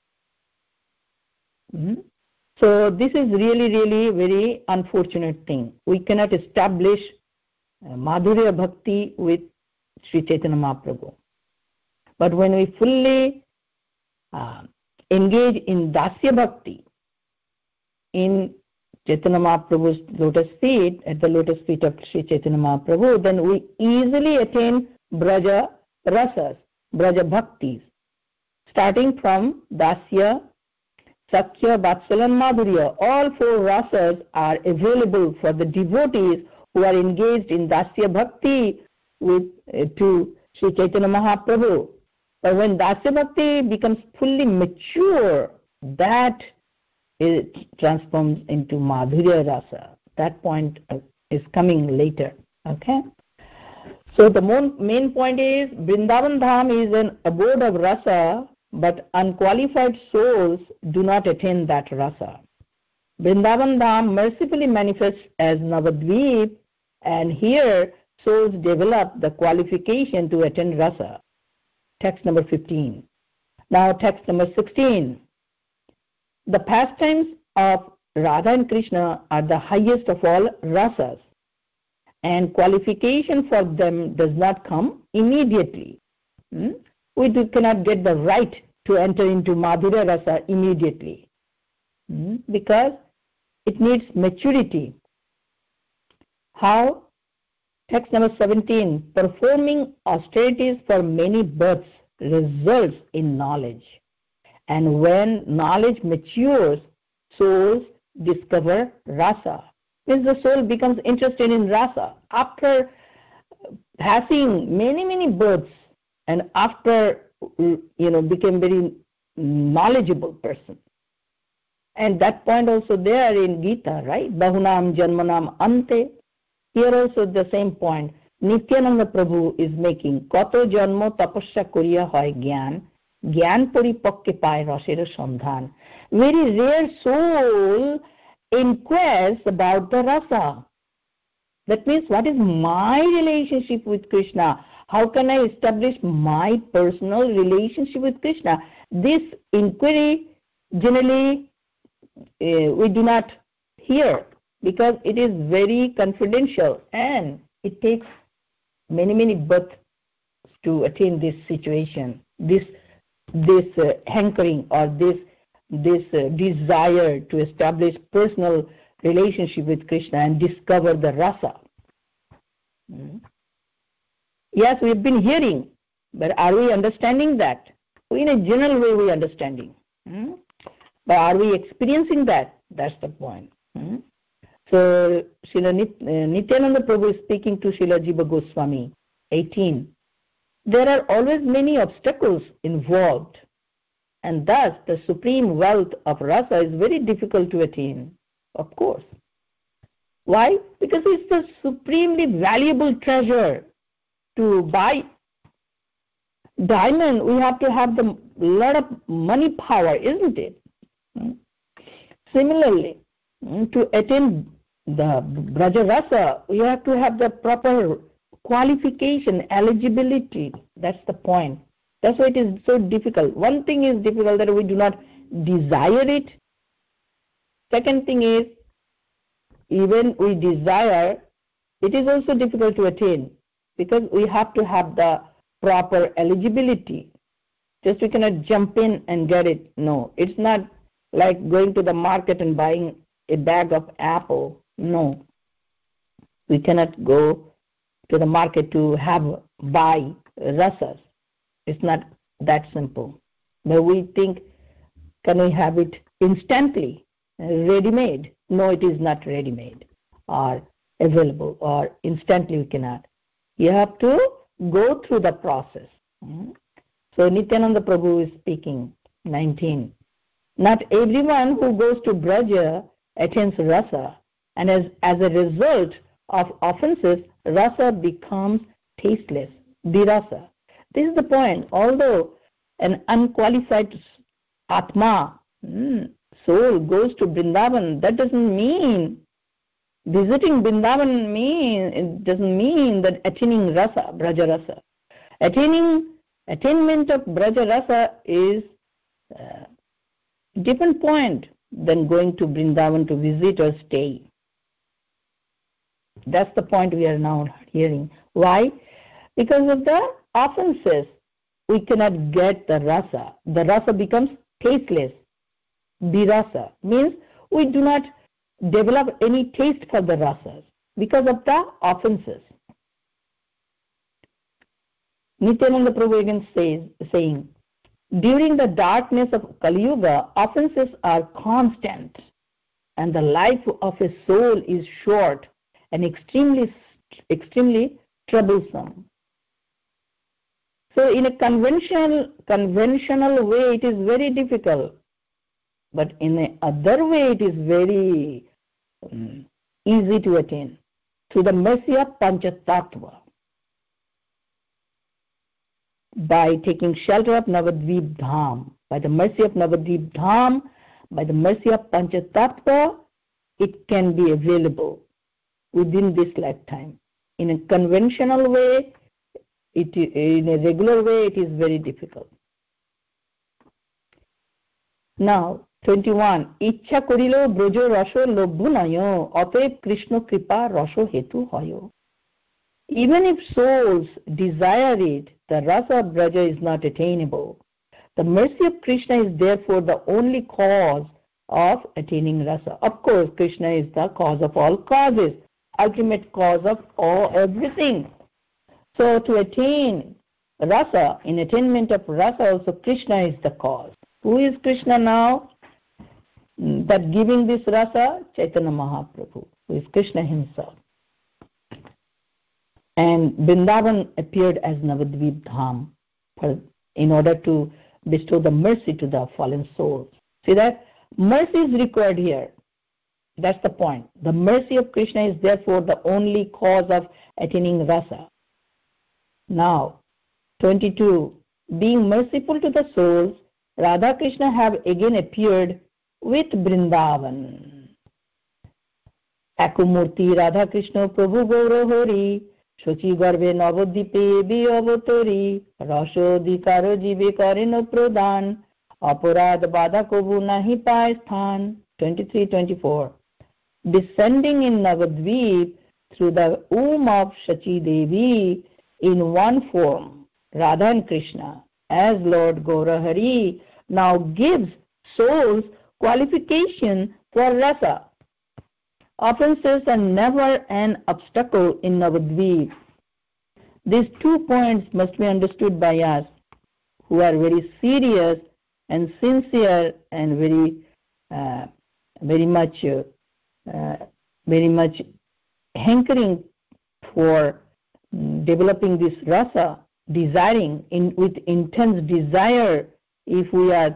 So this is really, really very unfortunate thing. We cannot establish Madhurya Bhakti with Sri Chaitanya Mahaprabhu. But when we fully engage in Dasya Bhakti, in Chaitanya Mahaprabhu's lotus feet, at the lotus feet of Sri Chaitanya Mahaprabhu, then we easily attain Braja Rasas, Braja Bhaktis, starting from Dasya, Sakya, Vatsalya and Madhurya. All 4 rasas are available for the devotees who are engaged in Dasya Bhakti to Sri Chaitanya Mahaprabhu. But when Dasya Bhakti becomes fully mature, that it transforms into Madhurya Rasa. That point is coming later. Okay? So the main point is, Vrindavan Dham is an abode of Rasa, but unqualified souls do not attain that Rasa. Vrindavan Dham mercifully manifests as Navadvip, and here souls develop the qualification to attain Rasa. Text number 15. Now text number 16. The pastimes of Radha and Krishna are the highest of all rasas, and qualification for them does not come immediately. We cannot get the right to enter into Madhurya Rasa immediately, because it needs maturity. How? Text number 17. Performing austerities for many births results in knowledge. And when knowledge matures, souls discover Rasa. Means the soul becomes interested in Rasa. After passing many births, and after, became very knowledgeable person. And that point also there in Gita, right? Bahunam Janmanam Ante. Here also the same point. Nityananda Prabhu is making. Kato janmo tapasya kuriya hoy gyan. Gyan paripakke paye rasera sandhan. Very rare soul inquires about the rasa. That means, what is my relationship with Krishna? How can I establish my personal relationship with Krishna? This inquiry generally we do not hear, because it is very confidential and it takes many births to attain this situation, this hankering or this desire to establish personal relationship with Krishna and discover the rasa. Yes, we have been hearing, but are we understanding that? In a general way we are understanding. But are we experiencing that? That's the point. So Srila Nityananda Prabhu is speaking to Srila Jiva Goswami, 18. There are always many obstacles involved, and thus the supreme wealth of rasa is very difficult to attain, of course. Why? Because it's the supremely valuable treasure. To buy diamond, we have to have the lot of money power, isn't it? Similarly, to attain the Braja Rasa, we have to have the proper qualification, eligibility. That's the point. That's why it is so difficult. One thing is difficult, that we do not desire it. Second thing is, even we desire, it is also difficult to attain, because we have to have the proper eligibility. Just we cannot jump in and get it. No, it's not like going to the market and buying a bag of apple. No, we cannot go to the market to buy rasas. It's not that simple. But we think, can we have it instantly, ready-made? No, it is not ready-made or available or instantly we cannot. You have to go through the process. So Nityananda Prabhu is speaking, 19. Not everyone who goes to Braja attains rasa, and as a result of offenses, rasa becomes tasteless, dirasa. This is the point. Although an unqualified Atma, soul, goes to Vrindavan, that doesn't mean visiting Vrindavan it doesn't mean that attaining rasa, Braja rasa. Attainment of Braja rasa is a different point than going to Vrindavan to visit or stay. That's the point we are now hearing. Why? Because of the offenses, we cannot get the rasa. The rasa becomes tasteless. Dirasa means we do not develop any taste for the rasas because of the offenses. Nityananda Prabhu again saying, during the darkness of Kali Yuga, offenses are constant and the life of a soul is short and extremely troublesome. So in a conventional way, it is very difficult. But in a other way, it is very easy to attain. Through the mercy of Panchatattva. By taking shelter of Navadvip Dham, by the mercy of Navadvip Dham, by the mercy of Panchatattva, it can be available within this lifetime. In a conventional way, in a regular way, it is very difficult. Now, 21. Ichha korilo brojo rasho lobhu nayo, otoeb Krishna kripa rasho hetu hoyo. Even if souls desire it, the rasa of Braja is not attainable. The mercy of Krishna is therefore the only cause of attaining rasa. Of course, Krishna is the cause of all causes, ultimate cause of everything. So to attain rasa, in attainment of rasa also Krishna is the cause. Who is Krishna now? That giving this rasa? Chaitanya Mahaprabhu, who is Krishna himself. And Vrindavan appeared as Navadvip Dham in order to bestow the mercy to the fallen souls. See that? Mercy is required here. That's the point. The mercy of Krishna is therefore the only cause of attaining rasa. Now, 22. Being merciful to the souls, Radha Krishna have again appeared with Vrindavan. Akumurti Radha Krishna Prabhu Gaura Hori, Shochi Garve Navadipe Bi Avatori, Rasho Dikaro Jive Karino Pradhan, Aparad Bada Kobu Nahi Pai Sthan. 23-24. Descending in Navadvip through the womb of Shachi Devi in one form, Radha and Krishna, as Lord Gaura Hari, now gives souls qualification for rasa. Offenses are never an obstacle in Navadvip. These 2 points must be understood by us who are very serious and sincere and very much hankering for developing this rasa, desiring with intense desire. If we are,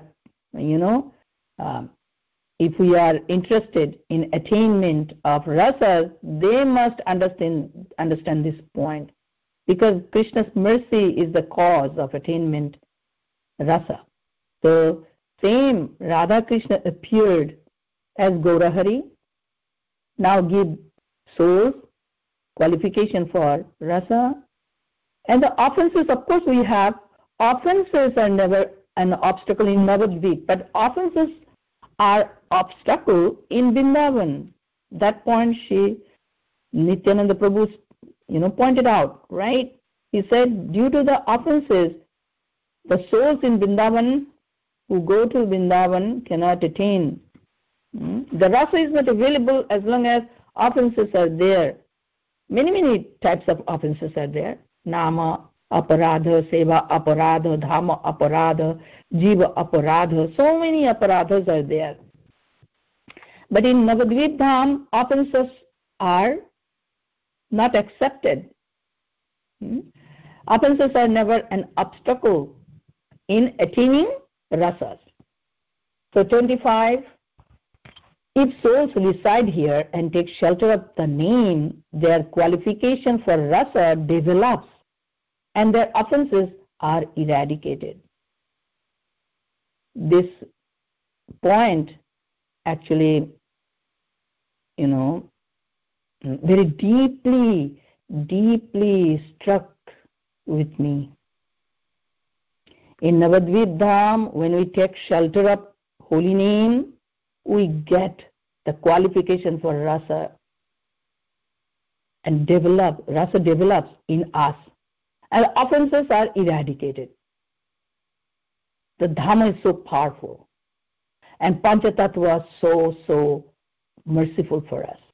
if we are interested in attainment of rasas, they must understand this point, because Krishna's mercy is the cause of attainment rasa. So same Radha Krishna appeared as Gaurahari, now give souls qualification for rasa. And the offenses, of course we have, offenses are never an obstacle in Navadvip, but offenses are obstacle in Vrindavan. That point Nityananda Prabhu pointed out, right? He said due to the offenses, the souls in Vrindavan who go to Vrindavan cannot attain. The rasa is not available as long as offenses are there. Many types of offenses are there. Nama aparadha, seva aparadha, dhamma aparadha, jiva aparadha. So many aparadhas are there. But in Navadvip Dham, offenses are not accepted. Offenses are never an obstacle in attaining rasas. So 25, if souls reside here and take shelter of the name, their qualification for rasa develops and their offenses are eradicated. This point actually, very deeply struck with me. In Navadvip Dham, when we take shelter of holy name, we get the qualification for rasa and rasa develops in us and offenses are eradicated. The Dhamma is so powerful and Panchatattva so merciful for us.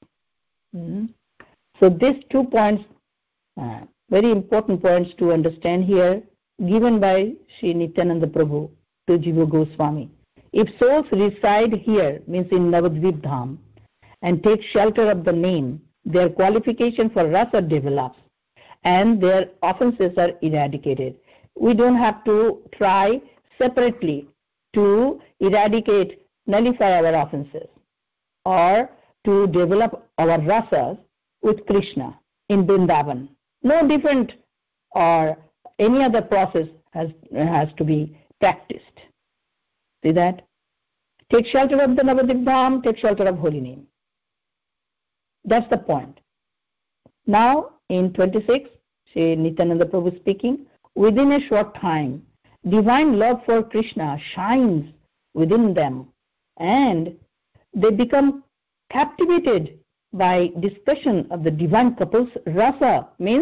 So these 2 points, very important points to understand here, given by Sri Nityananda Prabhu to Jiva Goswami. If souls reside here, means in Navadvip Dham, and take shelter of the name, their qualification for rasa develops and their offenses are eradicated. We don't have to try separately to nullify our offenses or to develop our rasas with Krishna in Vrindavan. No different or any other process has to be practiced. See that? Take shelter of the Navadvip Dham, take shelter of holy name. That's the point. Now, in 26, Sri Nityananda Prabhu speaking, within a short time, divine love for Krishna shines within them and they become captivated by discussion of the divine couple's rasa, means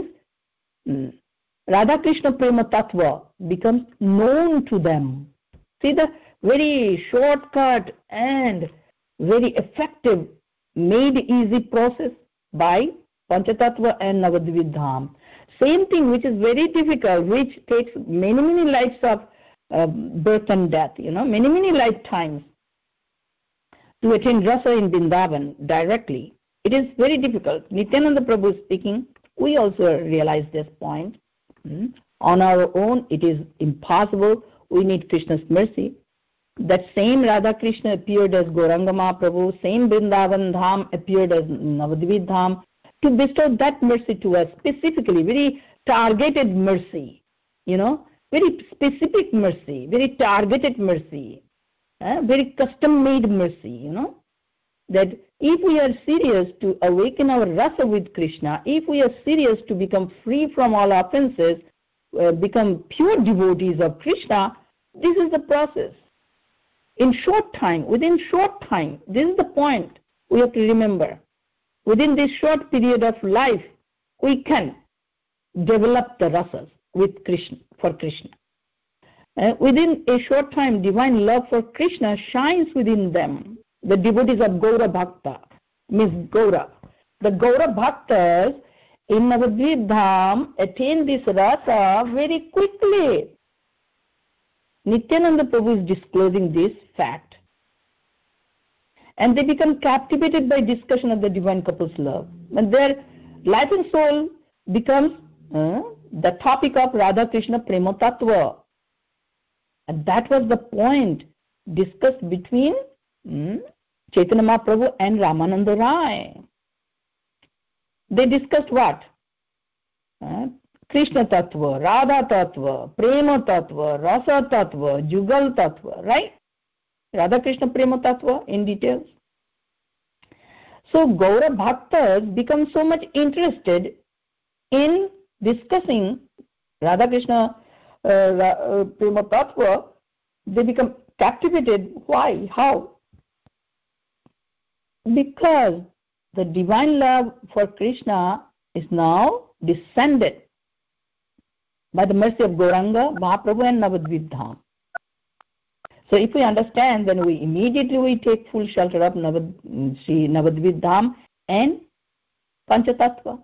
Radha Krishna Prema Tattva becomes known to them. See the very shortcut and very effective, made easy process by Panchatattva and Navadvip Dham. Same thing which is very difficult, which takes many lives of birth and death, many lifetimes to attain rasa in Vrindavan directly. It is very difficult. Nityananda Prabhu is speaking. We also realize this point. On our own, it is impossible. We need Krishna's mercy. That same Radha Krishna appeared as Gauranga Mahaprabhu, same Vrindavan Dham appeared as Navadvip Dham, to bestow that mercy to us specifically, very targeted mercy, very specific mercy, very targeted mercy, very custom-made mercy, that if we are serious to awaken our rasa with Krishna, if we are serious to become free from all offenses, become pure devotees of Krishna, this is the process. Within short time, this is the point we have to remember. Within this short period of life, we can develop the rasas with Krishna, for Krishna. Within a short time, divine love for Krishna shines within them. The devotees of Gaura Bhakta, means Gaura. The Gaura Bhaktas in Navadvip Dham attain this rasa very quickly. Nityananda Prabhu is disclosing this fact. And they become captivated by discussion of the divine couple's love. And their life and soul becomes the topic of Radha Krishna Prema Tattva. And that was the point discussed between Chaitanya Mahaprabhu and Ramananda Rai. They discussed what? Krishna Tattva, Radha Tattva, Prema Tattva, Rasa Tattva, Jugal Tattva, right? Radha Krishna Prema Tattva in details. So Gaura Bhaktas become so much interested in discussing Radha Krishna Prema Tattva, they become captivated. Why? How? Because the divine love for Krishna is now descended by the mercy of Gauranga, Mahaprabhu and Navadvip Dham. So if we understand, then we immediately take full shelter of Sri Navadvip Dham and Panchatattva.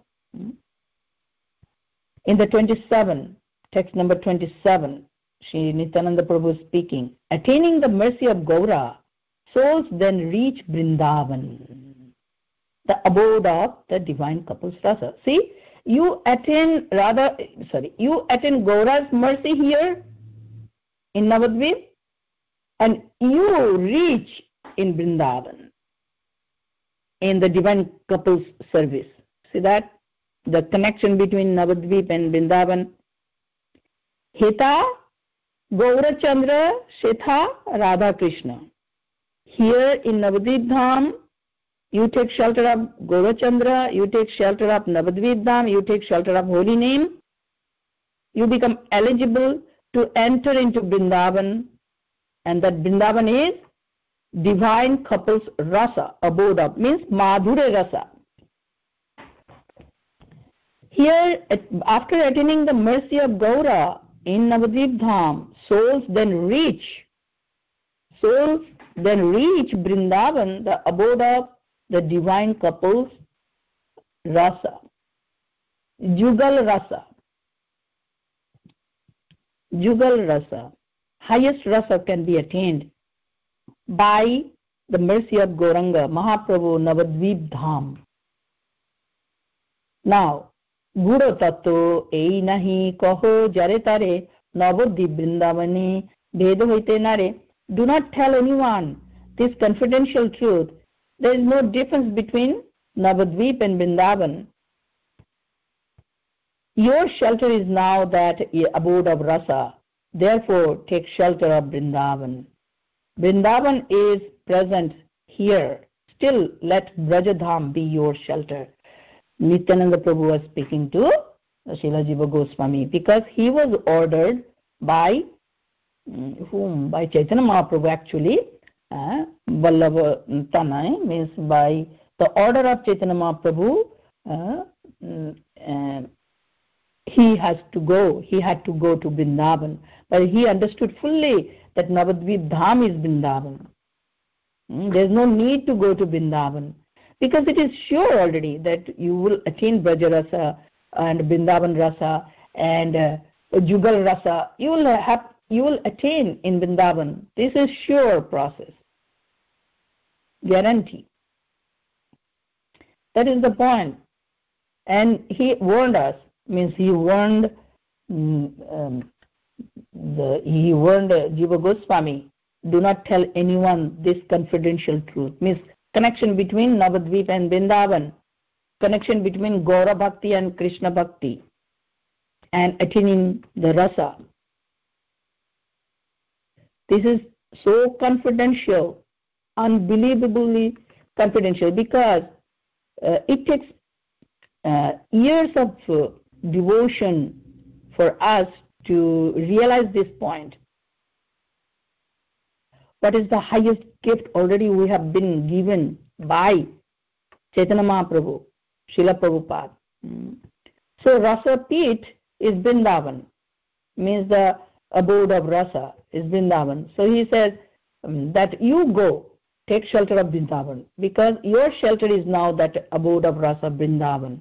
In the 27, text number 27, Sri Nityananda Prabhu is speaking. Attaining the mercy of Gaura, souls then reach Vrindavan, the abode of the divine couples rasa. See, you attain Gaura's mercy here in Navadvip, and you reach in Vrindavan in the divine couples service. See that? The connection between Navadvip and Vrindavan. Hita Gaurachandra Shetha Radha Krishna. Here in Navadvip Dham, you take shelter of Gaurachandra, you take shelter of Navadvip Dham, you take shelter of holy name. You become eligible to enter into Vrindavan, and that Vrindavan is divine couples rasa, abode of, means Madhure rasa. Here, after attaining the mercy of Gaura in Navadvip Dham, souls then reach Vrindavan, the abode of the divine couples rasa, Jugal rasa. Jugal rasa, highest rasa can be attained by the mercy of Gauranga, Mahaprabhu, Navadvip Dham. Now, Guru Tattva ei nahi kaho jare tare Navadvip Vrindavani Vedo hoite nare. Do not tell anyone this confidential truth. There is no difference between Navadvip and Vrindavan. Your shelter is now that abode of rasa. Therefore, take shelter of Vrindavan. Vrindavan is present here. Still, let Brajadham be your shelter. Nityananda Prabhu was speaking to Srila Jiva Goswami because he was ordered by whom? By Chaitanya Mahaprabhu actually. Vallabha Tanai means by the order of Chaitanya Mahaprabhu. He had to go to Vrindavan, but he understood fully that Navadvip Dham is Vrindavan. There is no need to go to Vrindavan because it is sure already that you will attain Braja Rasa and Vrindavan Rasa and Jugal Rasa. You will attain in Vrindavan. This is sure process, guarantee. That is the point. And he warned us. Means he warned Jiva Goswami, do not tell anyone this confidential truth. Means connection between Navadvip and Vrindavan, connection between Gaura Bhakti and Krishna Bhakti, and attaining the rasa. This is so confidential, unbelievably confidential, because it takes years of devotion for us to realize this point. What is the highest gift already we have been given by Chaitanya Mahaprabhu, Srila Prabhupada. So Rasa Pit is Vrindavan, means the abode of Rasa is Vrindavan. So he says that you go, take shelter of Vrindavan, because your shelter is now that abode of Rasa, Vrindavan.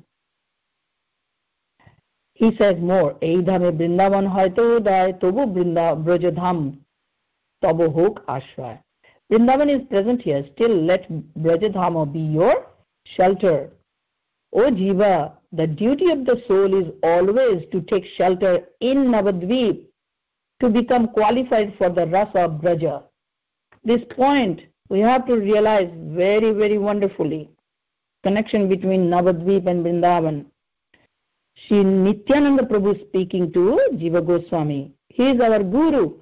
He says more, ei dhame Vrindavan hoyto uday tobu Brajadham tabo hok ashray. Vrindavan is present here, still let Brajadhama be your shelter. O Jiva, the duty of the soul is always to take shelter in Navadvip to become qualified for the rasa of Braja. This point we have to realize very, very wonderfully. Connection between Navadvip and Vrindavan. Sri Nityananda Prabhu speaking to Jiva Goswami. He is our Guru.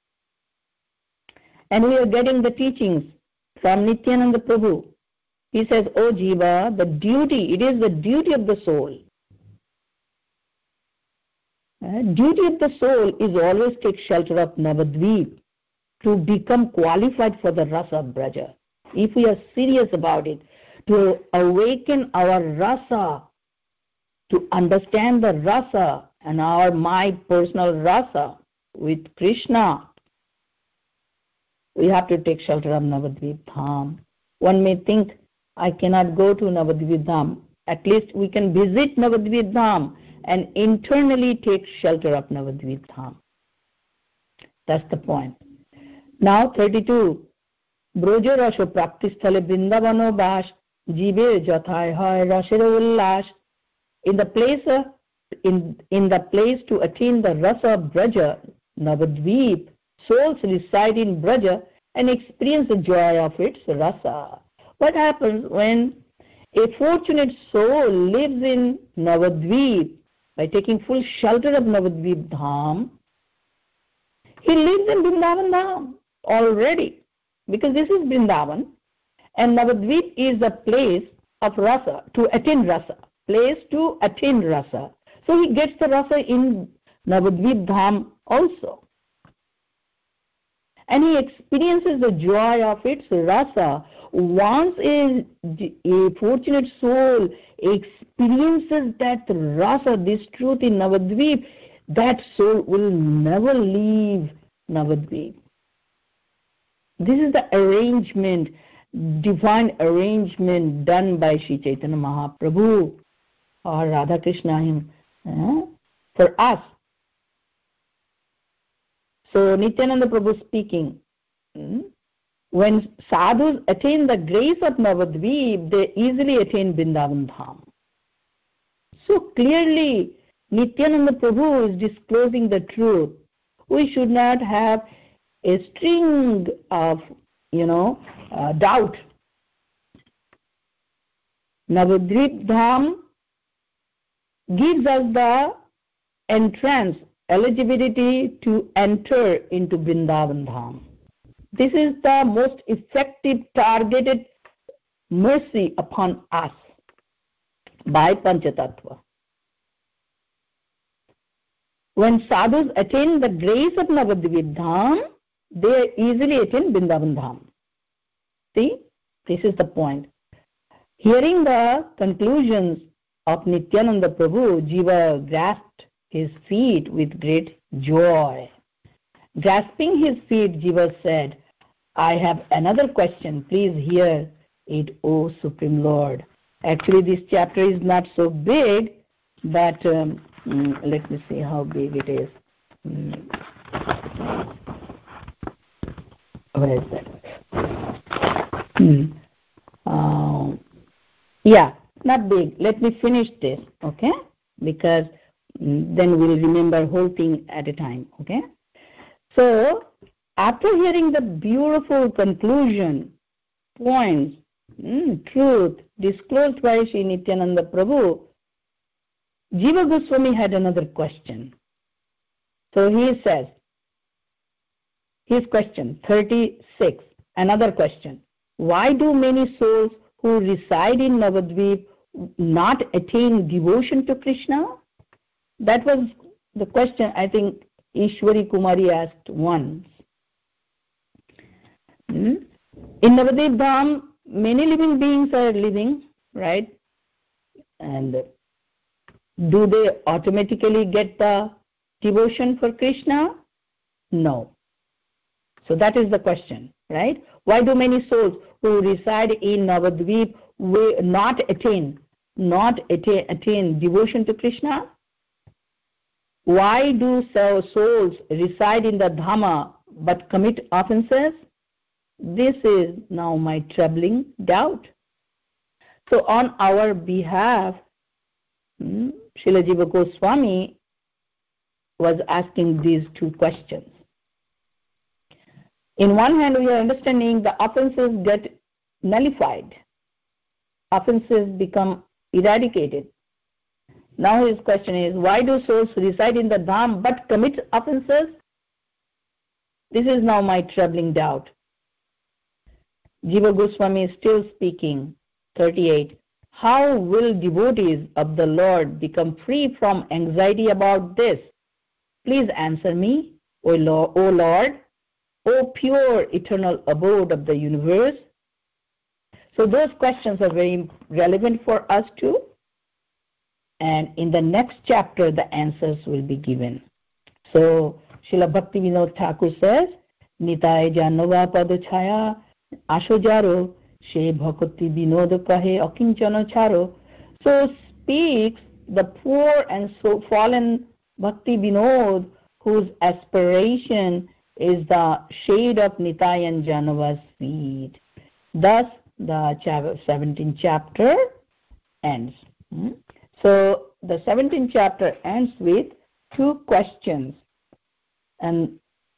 And we are getting the teachings from Nityananda Prabhu. He says, O Jiva, it is the duty of the soul. Duty of the soul is always take shelter of Navadvip to become qualified for the rasa of Braja. If we are serious about it, to awaken our rasa, to understand the rasa and my personal rasa with Krishna, we have to take shelter of Navadvip Dham. One may think, I cannot go to Navadvip Dham. At least we can visit Navadvip Dham and internally take shelter of Navadvip Dham. That's the point. Now 32. Brojo rasho praktisthale Vrindavano bash jibe jathai hai rasera ullash. In the place to attain the rasa of Braja, Navadvip, souls reside in Braja and experience the joy of its rasa. What happens when a fortunate soul lives in Navadvip by taking full shelter of Navadvip Dham? He lives in Vrindavan Dham already, because this is Vrindavan, and Navadvip is the place of rasa, to attain rasa, place to attain rasa. So he gets the rasa in Navadvip Dham also. And he experiences the joy of its rasa. Once a fortunate soul experiences that rasa, this truth in Navadvip, that soul will never leave Navadvip. This is the arrangement, divine arrangement done by Sri Chaitanya Mahaprabhu or Radha Krishna for us. So Nityananda Prabhu speaking, when sadhus attain the grace of Navadvip, they easily attain Vrindavan Dham. So clearly, Nityananda Prabhu is disclosing the truth. We should not have a string of, doubt. Navadvip Dham gives us the entrance, eligibility to enter into Vrindavan Dham. This is the most effective targeted mercy upon us by Panchatattva. When sadhus attain the grace of Navadvip Dham, they easily attain Vrindavan Dham. See, this is the point. Hearing the conclusions of Nityananda Prabhu, Jiva grasped his feet with great joy. Grasping his feet, Jiva said, I have another question. Please hear it, O Supreme Lord. Actually, this chapter is not so big, but let me see how big it is. Where is that? Yeah, not big. Let me finish this, okay? Because then we'll remember whole thing at a time, okay? So, after hearing the beautiful conclusion, points, truth disclosed by Sri Nityananda Prabhu, Jiva Goswami had another question. So he says, his question, 36, another question. Why do many souls who reside in Navadvip not attain devotion to Krishna? That was the question I think Ishwari Kumari asked once. In Navadvip Dham, many living beings are living, right? And do they automatically get the devotion for Krishna? No. So that is the question, right? Why do many souls who reside in Navadvip not attain devotion to Krishna? Why do souls reside in the Dhamma but commit offenses? This is now my troubling doubt. So on our behalf, Srila Jiva Goswami was asking these two questions. In one hand, we are understanding the offenses get nullified. Offenses become eradicated. Now his question is, why do souls reside in the Dham but commit offenses? This is now my troubling doubt. Jiva Goswami is still speaking. 38. How will devotees of the Lord become free from anxiety about this? Please answer me, O Lord, O pure eternal abode of the universe. So those questions are very relevant for us too. and in the next chapter the answers will be given. So Srila Bhakti Vinod Thakur says, Nitai Janova Padachaya Ashojaro She Bhakti Vinod Kahe Akinchana Charo. So speaks the poor and so fallen Bhakti Vinod, whose aspiration is the shade of Nitai and Janova's feet. Thus the 17th chapter ends. So the 17th chapter ends with 2 questions, and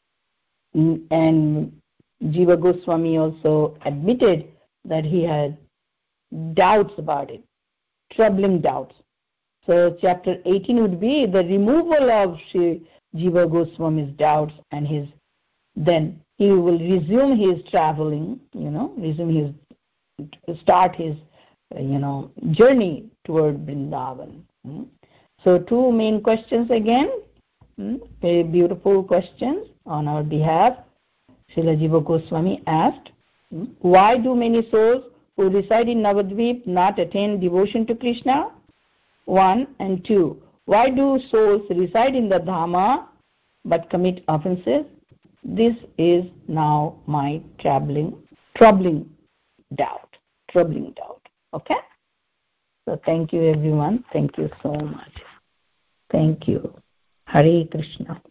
Jiva Goswami also admitted that he had doubts about it, troubling doubts. So chapter 18 would be the removal of Jiva Goswami's doubts, and then he will resume his traveling, start his journey toward Vrindavan. So 2 main questions again, very beautiful questions on our behalf. Srila Jiva Goswami asked, why do many souls who reside in Navadvip not attain devotion to Krishna? 1 and 2. Why do souls reside in the Dhamma but commit offenses? This is now my troubling doubt. Okay? So thank you everyone. Thank you so much. Thank you. Hare Krishna.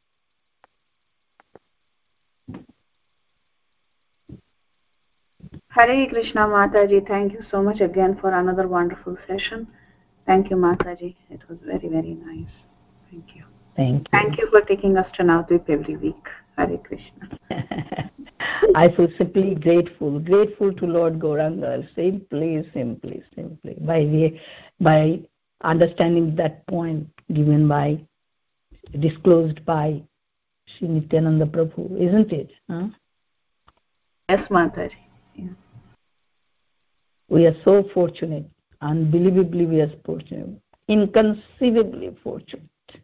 Hare Krishna, Mataji. Thank you so much again for another wonderful session. Thank you, Mataji. It was very, very nice. Thank you. Thank you for taking us to Navadvip every week. Hare Krishna. I feel simply grateful to Lord Gauranga, simply, by understanding that point disclosed by Sri Nityananda Prabhu, isn't it? Huh? Yes, Mataji. Yeah. We are so fortunate, unbelievably we are fortunate, inconceivably fortunate.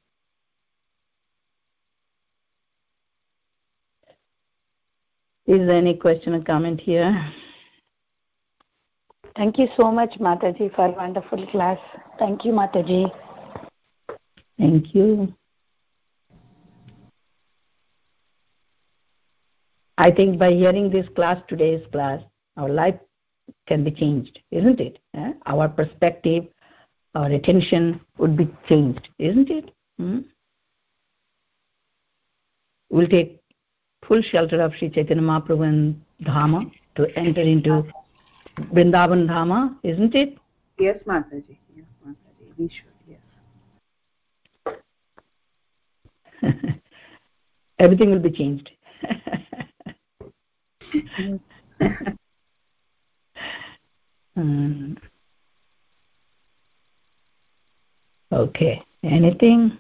Is there any question or comment here? Thank you so much, Mataji, for a wonderful class. Thank you, Mataji. Thank you. I think by hearing this class, today's class, our life can be changed, isn't it? Our perspective, our attention would be changed, isn't it? We'll take full shelter of Sri Chaitanya Mahaprabhu and Dhamma to enter into Vrindavan Dhamma, isn't it? Yes, Mataji. Yes, Mataji. We should, yes. Everything will be changed. Okay. Anything?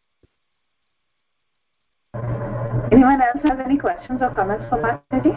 Anyone else have any questions or comments for Mataji?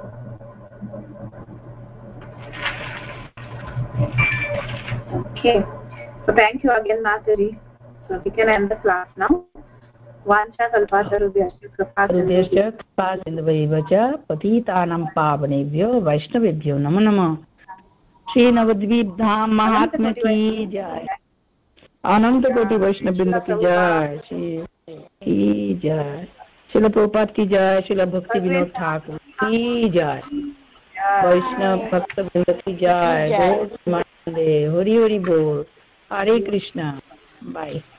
Okay. So thank you again, Mataji. So we can end the class now. Vancha kalpatarubhyascha कृपासिन्धुभैवच पतितानां पावनेभ्यो वैष्णवेभ्यो नमो नमः। श्री नवद्वीप धाम महात्म्य की जय। अनंत कोटि वैष्णव वृंद की जय। की जय। श्रील प्रभुपाद की जय। श्रील भक्ति विनोद ठाकुर की जय। वैष्णव भक्त वृंद की जय। हरि हरि बोल। हरे कृष्णा। बाय।